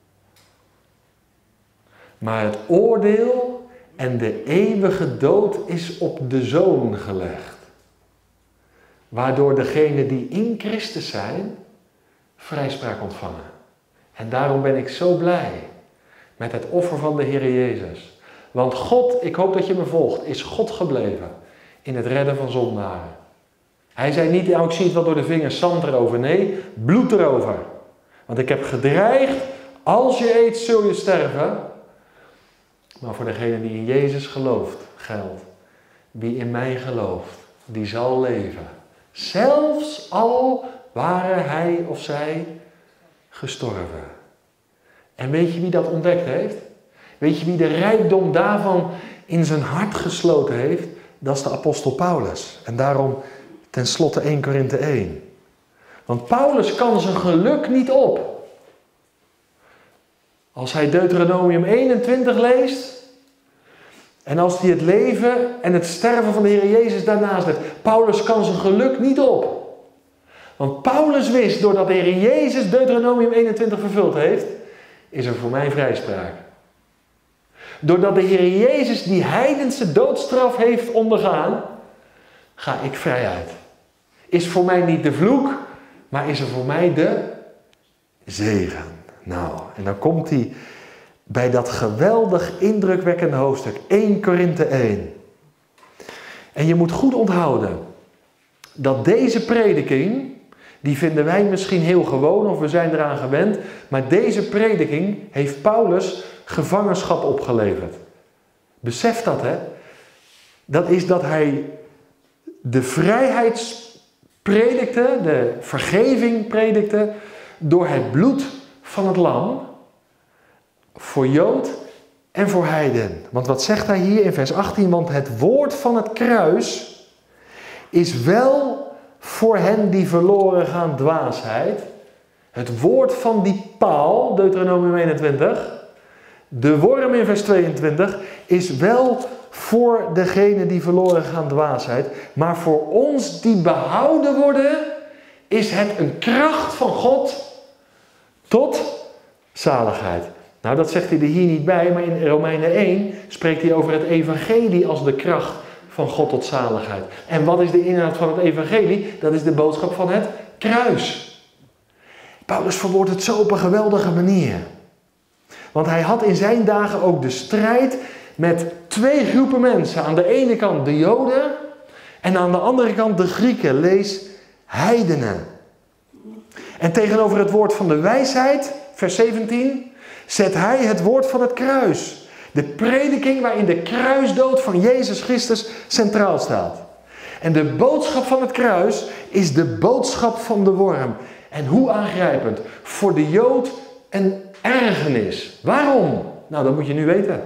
Maar het oordeel en de eeuwige dood is op de zoon gelegd. Waardoor degenen die in Christus zijn, vrijspraak ontvangen. En daarom ben ik zo blij met het offer van de Heer Jezus. Want God, ik hoop dat je me volgt, is God gebleven in het redden van zondaren. Hij zei niet, nou, ik zie het wel door de vingers, zand erover. Nee, bloed erover. Want ik heb gedreigd, als je eet zul je sterven. Maar voor degene die in Jezus gelooft, geldt. Wie in mij gelooft, die zal leven. Zelfs al waren hij of zij gestorven. En weet je wie dat ontdekt heeft? Weet je wie de rijkdom daarvan in zijn hart gesloten heeft? Dat is de apostel Paulus. En daarom tenslotte 1 Korinthe 1. Want Paulus kan zijn geluk niet op. Als hij Deuteronomium 21 leest, en als hij het leven en het sterven van de Heer Jezus daarnaast legt, Paulus kan zijn geluk niet op. Want Paulus wist, doordat de Heer Jezus Deuteronomium 21 vervuld heeft, is er voor mij vrijspraak. Doordat de Heer Jezus die heidense doodstraf heeft ondergaan, ga ik vrij uit. Is voor mij niet de vloek, maar is er voor mij de zegen. Nou, en dan komt hij bij dat geweldig indrukwekkende hoofdstuk, 1 Korinthe 1. En je moet goed onthouden dat deze prediking, die vinden wij misschien heel gewoon of we zijn eraan gewend, maar deze prediking heeft Paulus gevangenschap opgeleverd. Besef dat, hè? Dat is dat hij de vrijheid predikte, de vergeving predikte, door het bloed van het lam, voor Jood en voor heiden. Want wat zegt hij hier in vers 18? Want het woord van het kruis is wel voor hen die verloren gaan dwaasheid. Het woord van die paal, Deuteronomium 21, de worm in vers 22, is wel voor degene die verloren gaan dwaasheid. Maar voor ons die behouden worden, is het een kracht van God tot zaligheid. Nou, dat zegt hij er hier niet bij, maar in Romeinen 1 spreekt hij over het evangelie als de kracht van God tot zaligheid. En wat is de inhoud van het evangelie? Dat is de boodschap van het kruis. Paulus verwoordt het zo op een geweldige manier. Want hij had in zijn dagen ook de strijd met 2 groepen mensen. Aan de ene kant de Joden en aan de andere kant de Grieken, lees heidenen. En tegenover het woord van de wijsheid, vers 17, zet hij het woord van het kruis. De prediking waarin de kruisdood van Jezus Christus centraal staat. En de boodschap van het kruis is de boodschap van de worm. En hoe aangrijpend. Voor de Jood een ergernis. Waarom? Nou, dat moet je nu weten.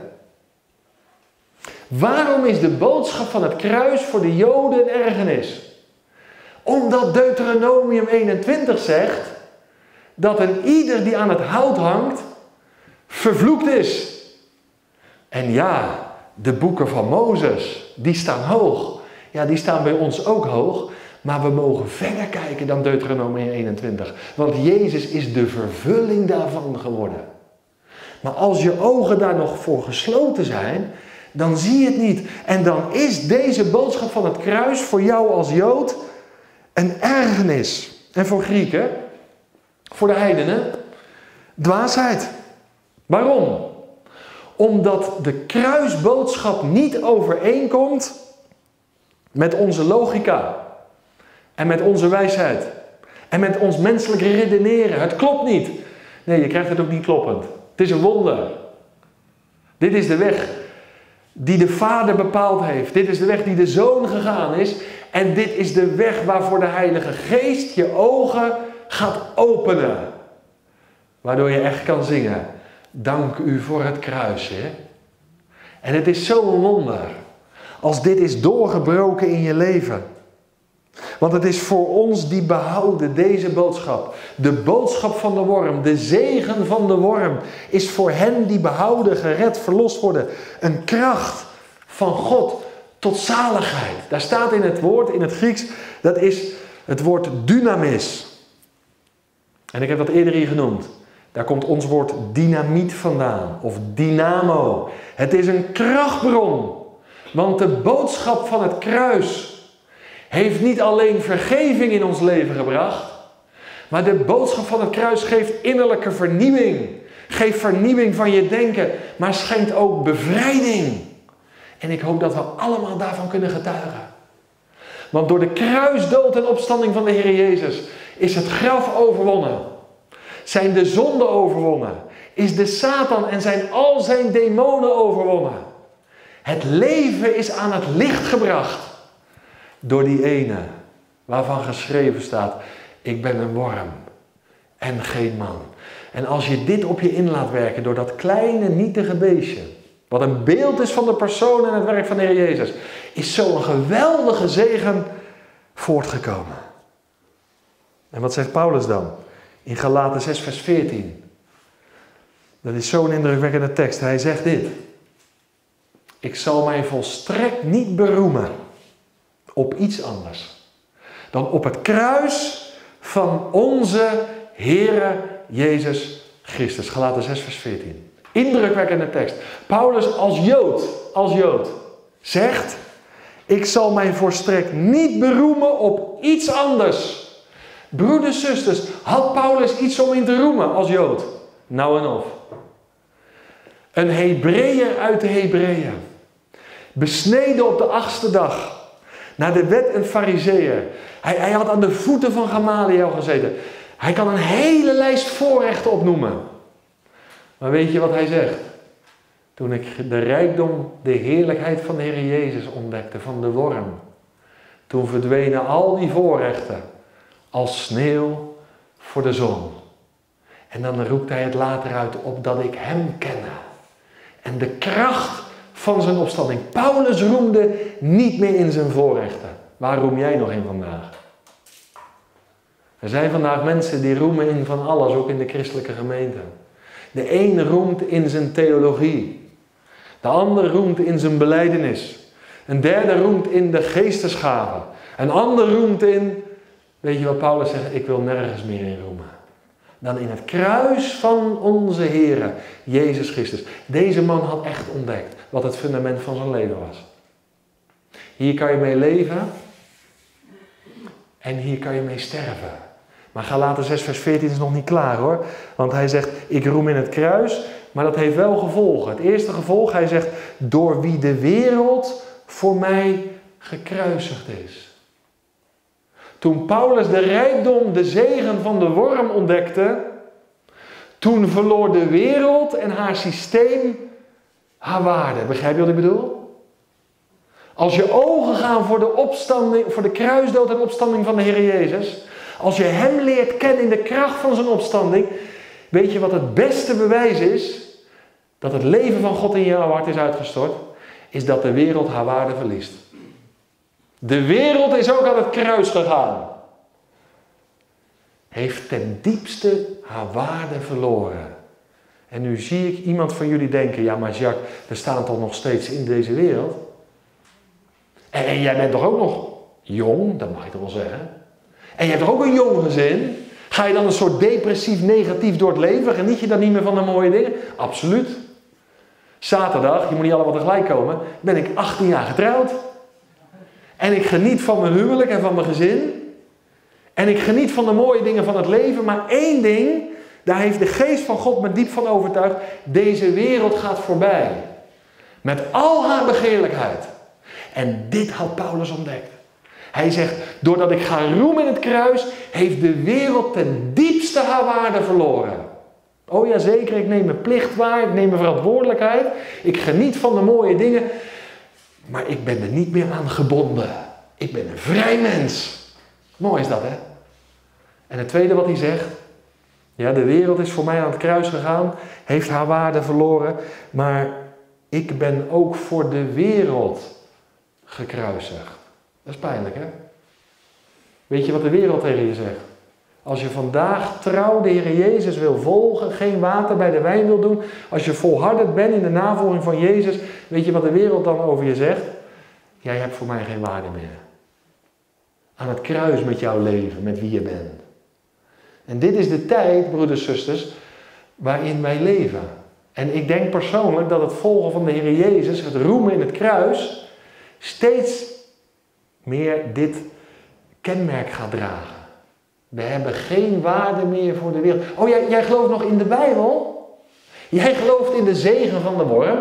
Waarom is de boodschap van het kruis voor de Joden een ergernis? Omdat Deuteronomium 21 zegt dat een ieder die aan het hout hangt vervloekt is. En ja, de boeken van Mozes, die staan hoog. Ja, die staan bij ons ook hoog. Maar we mogen verder kijken dan Deuteronomium 21. Want Jezus is de vervulling daarvan geworden. Maar als je ogen daar nog voor gesloten zijn, dan zie je het niet. En dan is deze boodschap van het kruis voor jou als Jood een ergernis. En voor Grieken, voor de heidenen, dwaasheid. Waarom? Omdat de kruisboodschap niet overeenkomt met onze logica. En met onze wijsheid. En met ons menselijk redeneren. Het klopt niet. Nee, je krijgt het ook niet kloppend. Het is een wonder. Dit is de weg die de Vader bepaald heeft. Dit is de weg die de Zoon gegaan is. En dit is de weg waarvoor de Heilige Geest je ogen gaat openen. Waardoor je echt kan zingen. Dank u voor het kruis, hè? En het is zo'n wonder. Als dit is doorgebroken in je leven. Want het is voor ons die behouden, deze boodschap. De boodschap van de worm, de zegen van de worm, is voor hen die behouden, gered, verlost worden. Een kracht van God tot zaligheid. Daar staat in het woord, in het Grieks, dat is het woord dynamis. En ik heb dat eerder hier genoemd. Daar komt ons woord dynamiet vandaan, of dynamo. Het is een krachtbron. Want de boodschap van het kruis heeft niet alleen vergeving in ons leven gebracht, maar de boodschap van het kruis geeft innerlijke vernieuwing. Geeft vernieuwing van je denken, maar schenkt ook bevrijding. En ik hoop dat we allemaal daarvan kunnen getuigen. Want door de kruisdood en opstanding van de Heer Jezus is het graf overwonnen. Zijn de zonden overwonnen. Is de Satan en zijn al zijn demonen overwonnen. Het leven is aan het licht gebracht. Door die ene waarvan geschreven staat, ik ben een worm en geen man. En als je dit op je in laat werken door dat kleine nietige beestje, wat een beeld is van de persoon en het werk van de Heer Jezus, is zo'n geweldige zegen voortgekomen. En wat zegt Paulus dan? In Galaten 6 vers 14. Dat is zo'n indrukwekkende tekst. Hij zegt dit. Ik zal mij volstrekt niet beroemen op iets anders dan op het kruis van onze Heere Jezus Christus. Galaten 6 vers 14. Indrukwekkende tekst. Paulus als Jood zegt, ik zal mij volstrekt niet beroemen op iets anders Broeders, zusters, had Paulus iets om in te roemen als Jood? Nou en of. Een Hebreeër uit de Hebreeën. Besneden op de 8e dag. Naar de wet en farizeeër. Hij had aan de voeten van Gamaliel gezeten. Hij kan een hele lijst voorrechten opnoemen. Maar weet je wat hij zegt? Toen ik de rijkdom, de heerlijkheid van de Heer Jezus ontdekte, van de worm. Toen verdwenen al die voorrechten als sneeuw voor de zon. En dan roept hij het later uit op dat ik hem kenne. En de kracht van zijn opstanding. Paulus roemde niet meer in zijn voorrechten. Waar roem jij nog in vandaag? Er zijn vandaag mensen die roemen in van alles, ook in de christelijke gemeente. De een roemt in zijn theologie. De ander roemt in zijn belijdenis. Een derde roemt in de geestesgaven. Een ander roemt in, weet je wat Paulus zegt, ik wil nergens meer in roemen. Dan in het kruis van onze Heer, Jezus Christus. Deze man had echt ontdekt wat het fundament van zijn leven was. Hier kan je mee leven en hier kan je mee sterven. Maar Galaten 6 vers 14 is nog niet klaar hoor. Want hij zegt, ik roem in het kruis, maar dat heeft wel gevolgen. Het eerste gevolg, hij zegt, door wie de wereld voor mij gekruisigd is. Toen Paulus de rijkdom, de zegen van de worm ontdekte, toen verloor de wereld en haar systeem haar waarde. Begrijp je wat ik bedoel? Als je ogen gaan voor de opstanding, voor de kruisdood en opstanding van de Heer Jezus, als je hem leert kennen in de kracht van zijn opstanding, weet je wat het beste bewijs is? Dat het leven van God in jouw hart is uitgestort, is dat de wereld haar waarde verliest. De wereld is ook aan het kruis gegaan. Heeft ten diepste haar waarde verloren. En nu zie ik iemand van jullie denken, ja maar Jacques, we staan toch nog steeds in deze wereld? En jij bent toch ook nog jong, dat mag ik toch wel zeggen. En je hebt toch ook een jong gezin? Ga je dan een soort depressief, negatief door het leven? Geniet je dan niet meer van de mooie dingen? Absoluut. Zaterdag, je moet niet allemaal tegelijk komen, ben ik 18 jaar getrouwd. En ik geniet van mijn huwelijk en van mijn gezin. En ik geniet van de mooie dingen van het leven. Maar één ding, daar heeft de geest van God me diep van overtuigd. Deze wereld gaat voorbij. Met al haar begeerlijkheid. En dit had Paulus ontdekt. Hij zegt, doordat ik ga roemen in het kruis, heeft de wereld ten diepste haar waarde verloren. Oh ja, zeker, ik neem mijn plicht waar, ik neem mijn verantwoordelijkheid. Ik geniet van de mooie dingen. Maar ik ben er niet meer aan gebonden. Ik ben een vrij mens. Mooi is dat, hè? En het tweede wat hij zegt. Ja, de wereld is voor mij aan het kruis gegaan. Heeft haar waarde verloren. Maar ik ben ook voor de wereld gekruisigd. Dat is pijnlijk, hè? Weet je wat de wereld tegen je zegt? Als je vandaag trouw de Heer Jezus wil volgen, geen water bij de wijn wil doen, als je volhardend bent in de navolging van Jezus, weet je wat de wereld dan over je zegt? Jij hebt voor mij geen waarde meer. Aan het kruis met jouw leven, met wie je bent. En dit is de tijd, broeders en zusters, waarin wij leven. En ik denk persoonlijk dat het volgen van de Heer Jezus, het roemen in het kruis, steeds meer dit kenmerk gaat dragen. We hebben geen waarde meer voor de wereld. Oh, jij gelooft nog in de Bijbel? Jij gelooft in de zegen van de worm?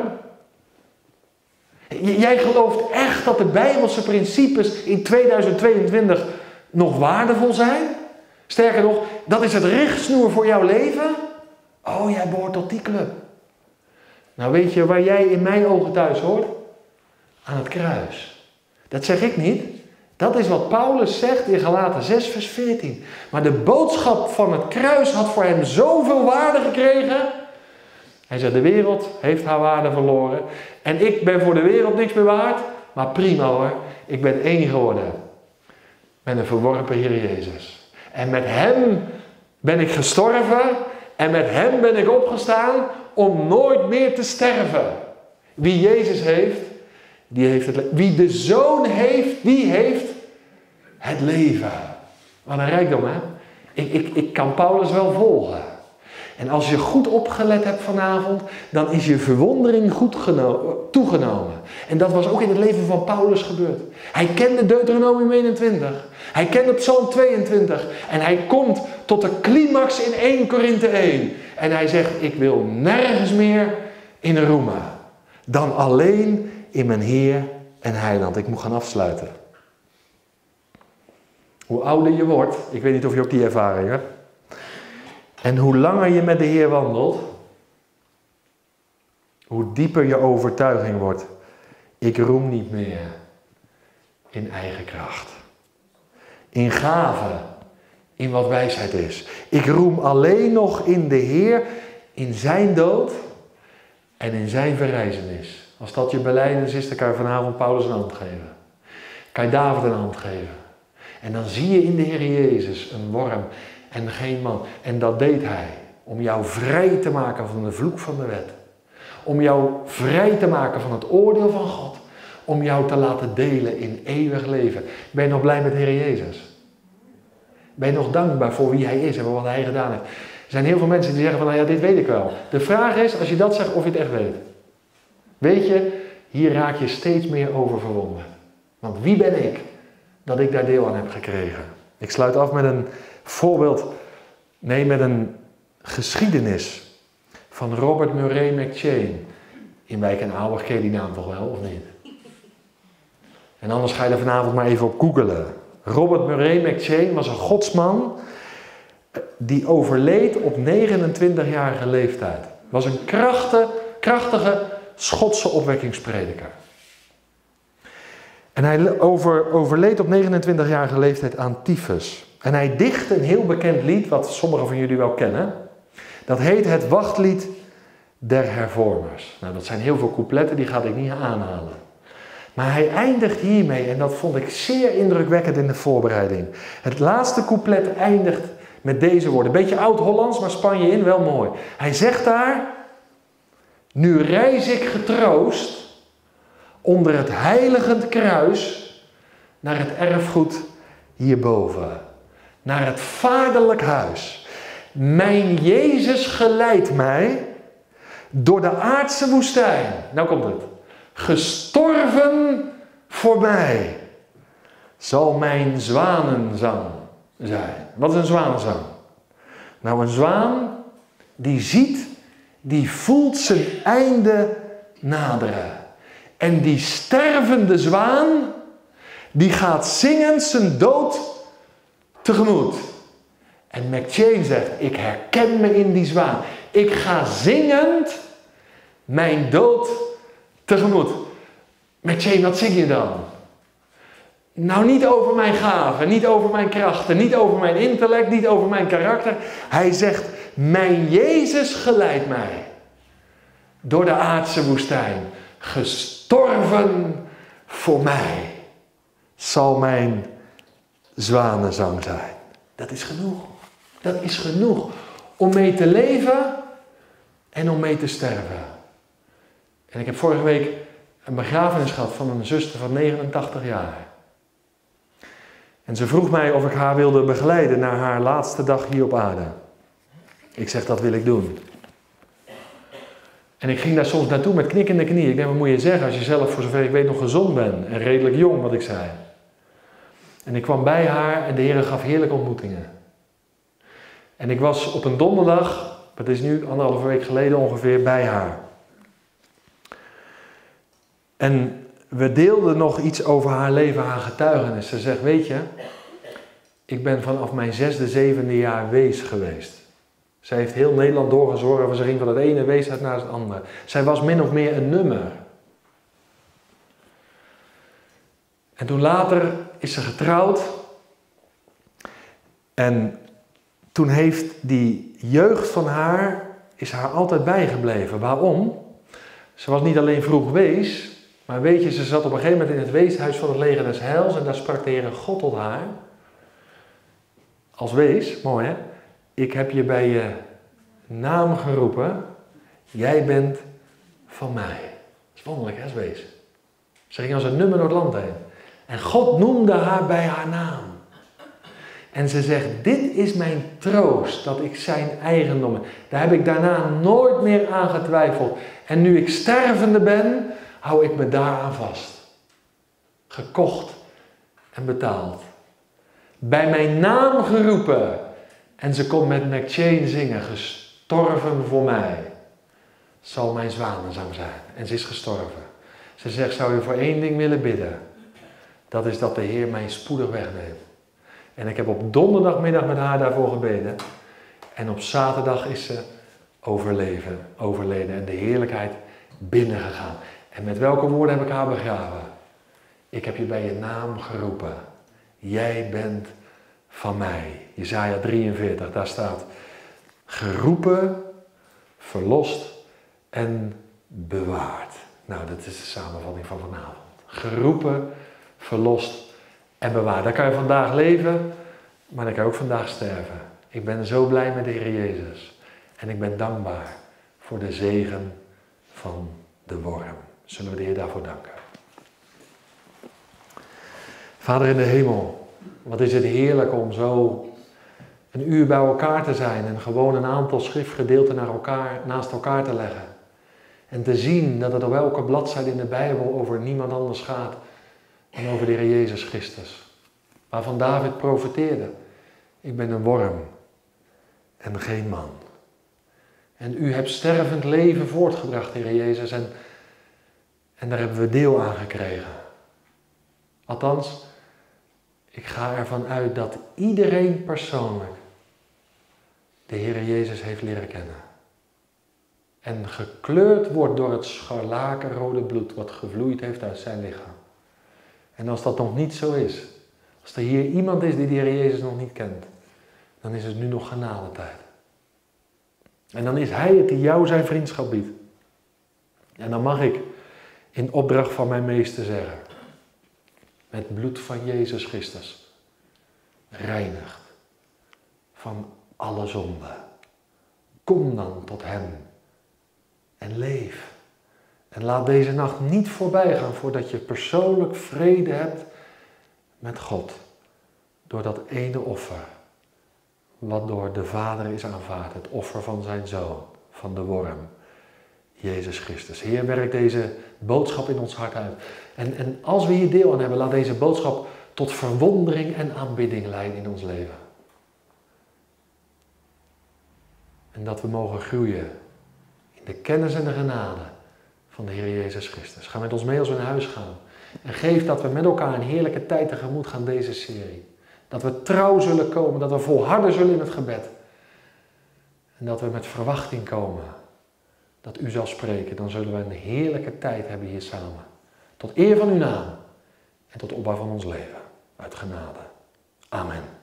Jij gelooft echt dat de Bijbelse principes in 2022 nog waardevol zijn? Sterker nog, dat is het richtsnoer voor jouw leven? Oh, jij behoort tot die club. Nou, weet je waar jij in mijn ogen thuis hoort? Aan het kruis. Dat zeg ik niet. Dat is wat Paulus zegt in Galaten 6 vers 14. Maar de boodschap van het kruis had voor hem zoveel waarde gekregen. Hij zegt, de wereld heeft haar waarde verloren. En ik ben voor de wereld niks meer waard. Maar prima hoor, ik ben één geworden. Met een verworpen Heer Jezus. En met hem ben ik gestorven. En met hem ben ik opgestaan om nooit meer te sterven. Wie Jezus heeft, die heeft het leven. Wie de Zoon heeft, die heeft het leven. Wat een rijkdom, hè? Ik kan Paulus wel volgen. En als je goed opgelet hebt vanavond, dan is je verwondering goed toegenomen. En dat was ook in het leven van Paulus gebeurd. Hij kende Deuteronomium 21. Hij kende Psalm 22. En hij komt tot de climax in 1 Korinthe 1. En hij zegt, ik wil nergens meer in roemen dan alleen in mijn Heer en Heiland. Ik moet gaan afsluiten. Hoe ouder je wordt, ik weet niet of je ook die ervaring hebt. En hoe langer je met de Heer wandelt, hoe dieper je overtuiging wordt. Ik roem niet meer in eigen kracht. In gave, in wat wijsheid is. Ik roem alleen nog in de Heer, in zijn dood en in zijn verrijzenis. Als dat je belijdenis is, dan kan je vanavond Paulus een hand geven. Kan je David een hand geven. En dan zie je in de Heer Jezus een worm en geen man. En dat deed hij om jou vrij te maken van de vloek van de wet. Om jou vrij te maken van het oordeel van God. Om jou te laten delen in eeuwig leven. Ben je nog blij met de Heer Jezus? Ben je nog dankbaar voor wie hij is en voor wat hij gedaan heeft? Er zijn heel veel mensen die zeggen van, nou ja, dit weet ik wel. De vraag is, als je dat zegt, of je het echt weet. Weet je, hier raak je steeds meer over verwonderd. Want wie ben ik, dat ik daar deel aan heb gekregen? Ik sluit af met een voorbeeld, met een geschiedenis van Robert Murray McCheyne. In Wijk en Aalberg ken je die naam toch wel, of niet? En anders ga je er vanavond maar even op googelen. Robert Murray McCheyne was een godsman die overleed op 29-jarige leeftijd. Was een krachtige Schotse opwekkingsprediker. En hij overleed op 29-jarige leeftijd aan tyfus. En hij dichtte een heel bekend lied, wat sommigen van jullie wel kennen. Dat heet het Wachtlied der Hervormers. Nou, dat zijn heel veel coupletten, die ga ik niet aanhalen. Maar hij eindigt hiermee, en dat vond ik zeer indrukwekkend in de voorbereiding. Het laatste couplet eindigt met deze woorden. Beetje oud-Hollands, maar span je in, wel mooi. Hij zegt daar: nu reis ik getroost onder het heiligend kruis naar het erfgoed hierboven. Naar het vaderlijk huis. Mijn Jezus geleidt mij door de aardse woestijn. Nou komt het. Gestorven voor mij zal mijn zwanenzang zijn. Wat is een zwanenzang? Nou, een zwaan die ziet, die voelt zijn einde naderen. En die stervende zwaan, die gaat zingend zijn dood tegemoet. En McCheyne zegt, ik herken me in die zwaan. Ik ga zingend mijn dood tegemoet. McCheyne, wat zing je dan? Nou, niet over mijn gaven, niet over mijn krachten, niet over mijn intellect, niet over mijn karakter. Hij zegt, mijn Jezus geleidt mij door de aardse woestijn. Gestorven voor mij zal mijn zwanenzang zijn. Dat is genoeg. Dat is genoeg om mee te leven en om mee te sterven. En ik heb vorige week een begrafenis gehad van een zuster van 89 jaar. En ze vroeg mij of ik haar wilde begeleiden naar haar laatste dag hier op aarde. Ik zeg, dat wil ik doen. En ik ging daar soms naartoe met knikkende knieën. Ik denk, wat moet je zeggen als je zelf, voor zover ik weet, nog gezond bent. En redelijk jong, wat ik zei. En ik kwam bij haar en de Heer gaf heerlijke ontmoetingen. En ik was op een donderdag, dat is nu 1,5 week geleden ongeveer, bij haar. En we deelden nog iets over haar leven, haar getuigenis. Ze zegt, weet je, ik ben vanaf mijn 6e, 7e jaar wees geweest. Zij heeft heel Nederland doorgezworven, ze ging van het ene weeshuis naar het andere. Zij was min of meer een nummer. En toen later is ze getrouwd. En toen heeft die jeugd van haar, is haar altijd bijgebleven. Waarom? Ze was niet alleen vroeg wees, maar weet je, ze zat op een gegeven moment in het weeshuis van het leger des Heils. En daar sprak de Heere God tot haar. Als wees, mooi hè. Ik heb je bij je naam geroepen. Jij bent van mij. Dat is wonderlijk hè, als wees. Ze ging als een nummer door het land heen. En God noemde haar bij haar naam. En ze zegt, dit is mijn troost, dat ik zijn eigendom ben. Daar heb ik daarna nooit meer aan getwijfeld. En nu ik stervende ben, hou ik me daaraan vast. Gekocht en betaald. Bij mijn naam geroepen. En ze kon met McChain zingen, gestorven voor mij. Zal mijn zwanenzang zijn. En ze is gestorven. Ze zegt, zou je voor één ding willen bidden? Dat is dat de Heer mij spoedig wegneemt. En ik heb op donderdagmiddag met haar daarvoor gebeden. En op zaterdag is ze overleden en de heerlijkheid binnengegaan. En met welke woorden heb ik haar begraven? Ik heb je bij je naam geroepen. Jij bent van mij. Jesaja 43, daar staat geroepen, verlost en bewaard. Nou, dat is de samenvatting van vanavond. Geroepen, verlost en bewaard. Daar kan je vandaag leven, maar dan kan je ook vandaag sterven. Ik ben zo blij met de Heer Jezus. En ik ben dankbaar voor de zegen van de worm. Zullen we de Heer daarvoor danken. Vader in de hemel, wat is het heerlijk om zo een uur bij elkaar te zijn en gewoon een aantal schriftgedeelten naast elkaar te leggen. En te zien dat het op elke bladzijde in de Bijbel over niemand anders gaat dan over de Heer Jezus Christus. Waarvan David profeteerde. Ik ben een worm en geen man. En u hebt stervend leven voortgebracht, Heer Jezus. En daar hebben we deel aan gekregen. Althans, ik ga ervan uit dat iedereen persoonlijk de Heer Jezus heeft leren kennen. En gekleurd wordt door het scharlakenrode bloed wat gevloeid heeft uit zijn lichaam. En als dat nog niet zo is, als er hier iemand is die de Heer Jezus nog niet kent, dan is het nu nog genadetijd. En dan is Hij het die jou zijn vriendschap biedt. En dan mag ik in opdracht van mijn meester zeggen, met bloed van Jezus Christus, reinigd van alle zonde. Kom dan tot Hem en leef. En laat deze nacht niet voorbij gaan voordat je persoonlijk vrede hebt met God. Door dat ene offer, wat door de Vader is aanvaard. Het offer van zijn Zoon, van de worm, Jezus Christus. Heer, werk deze boodschap in ons hart uit. En als we hier deel aan hebben, laat deze boodschap tot verwondering en aanbidding leiden in ons leven. En dat we mogen groeien in de kennis en de genade van de Heer Jezus Christus. Ga met ons mee als we naar huis gaan. En geef dat we met elkaar een heerlijke tijd tegemoet gaan deze serie. Dat we trouw zullen komen, dat we volharden zullen in het gebed. En dat we met verwachting komen dat u zal spreken. Dan zullen we een heerlijke tijd hebben hier samen. Tot eer van uw naam en tot opbouw van ons leven. Uit genade. Amen.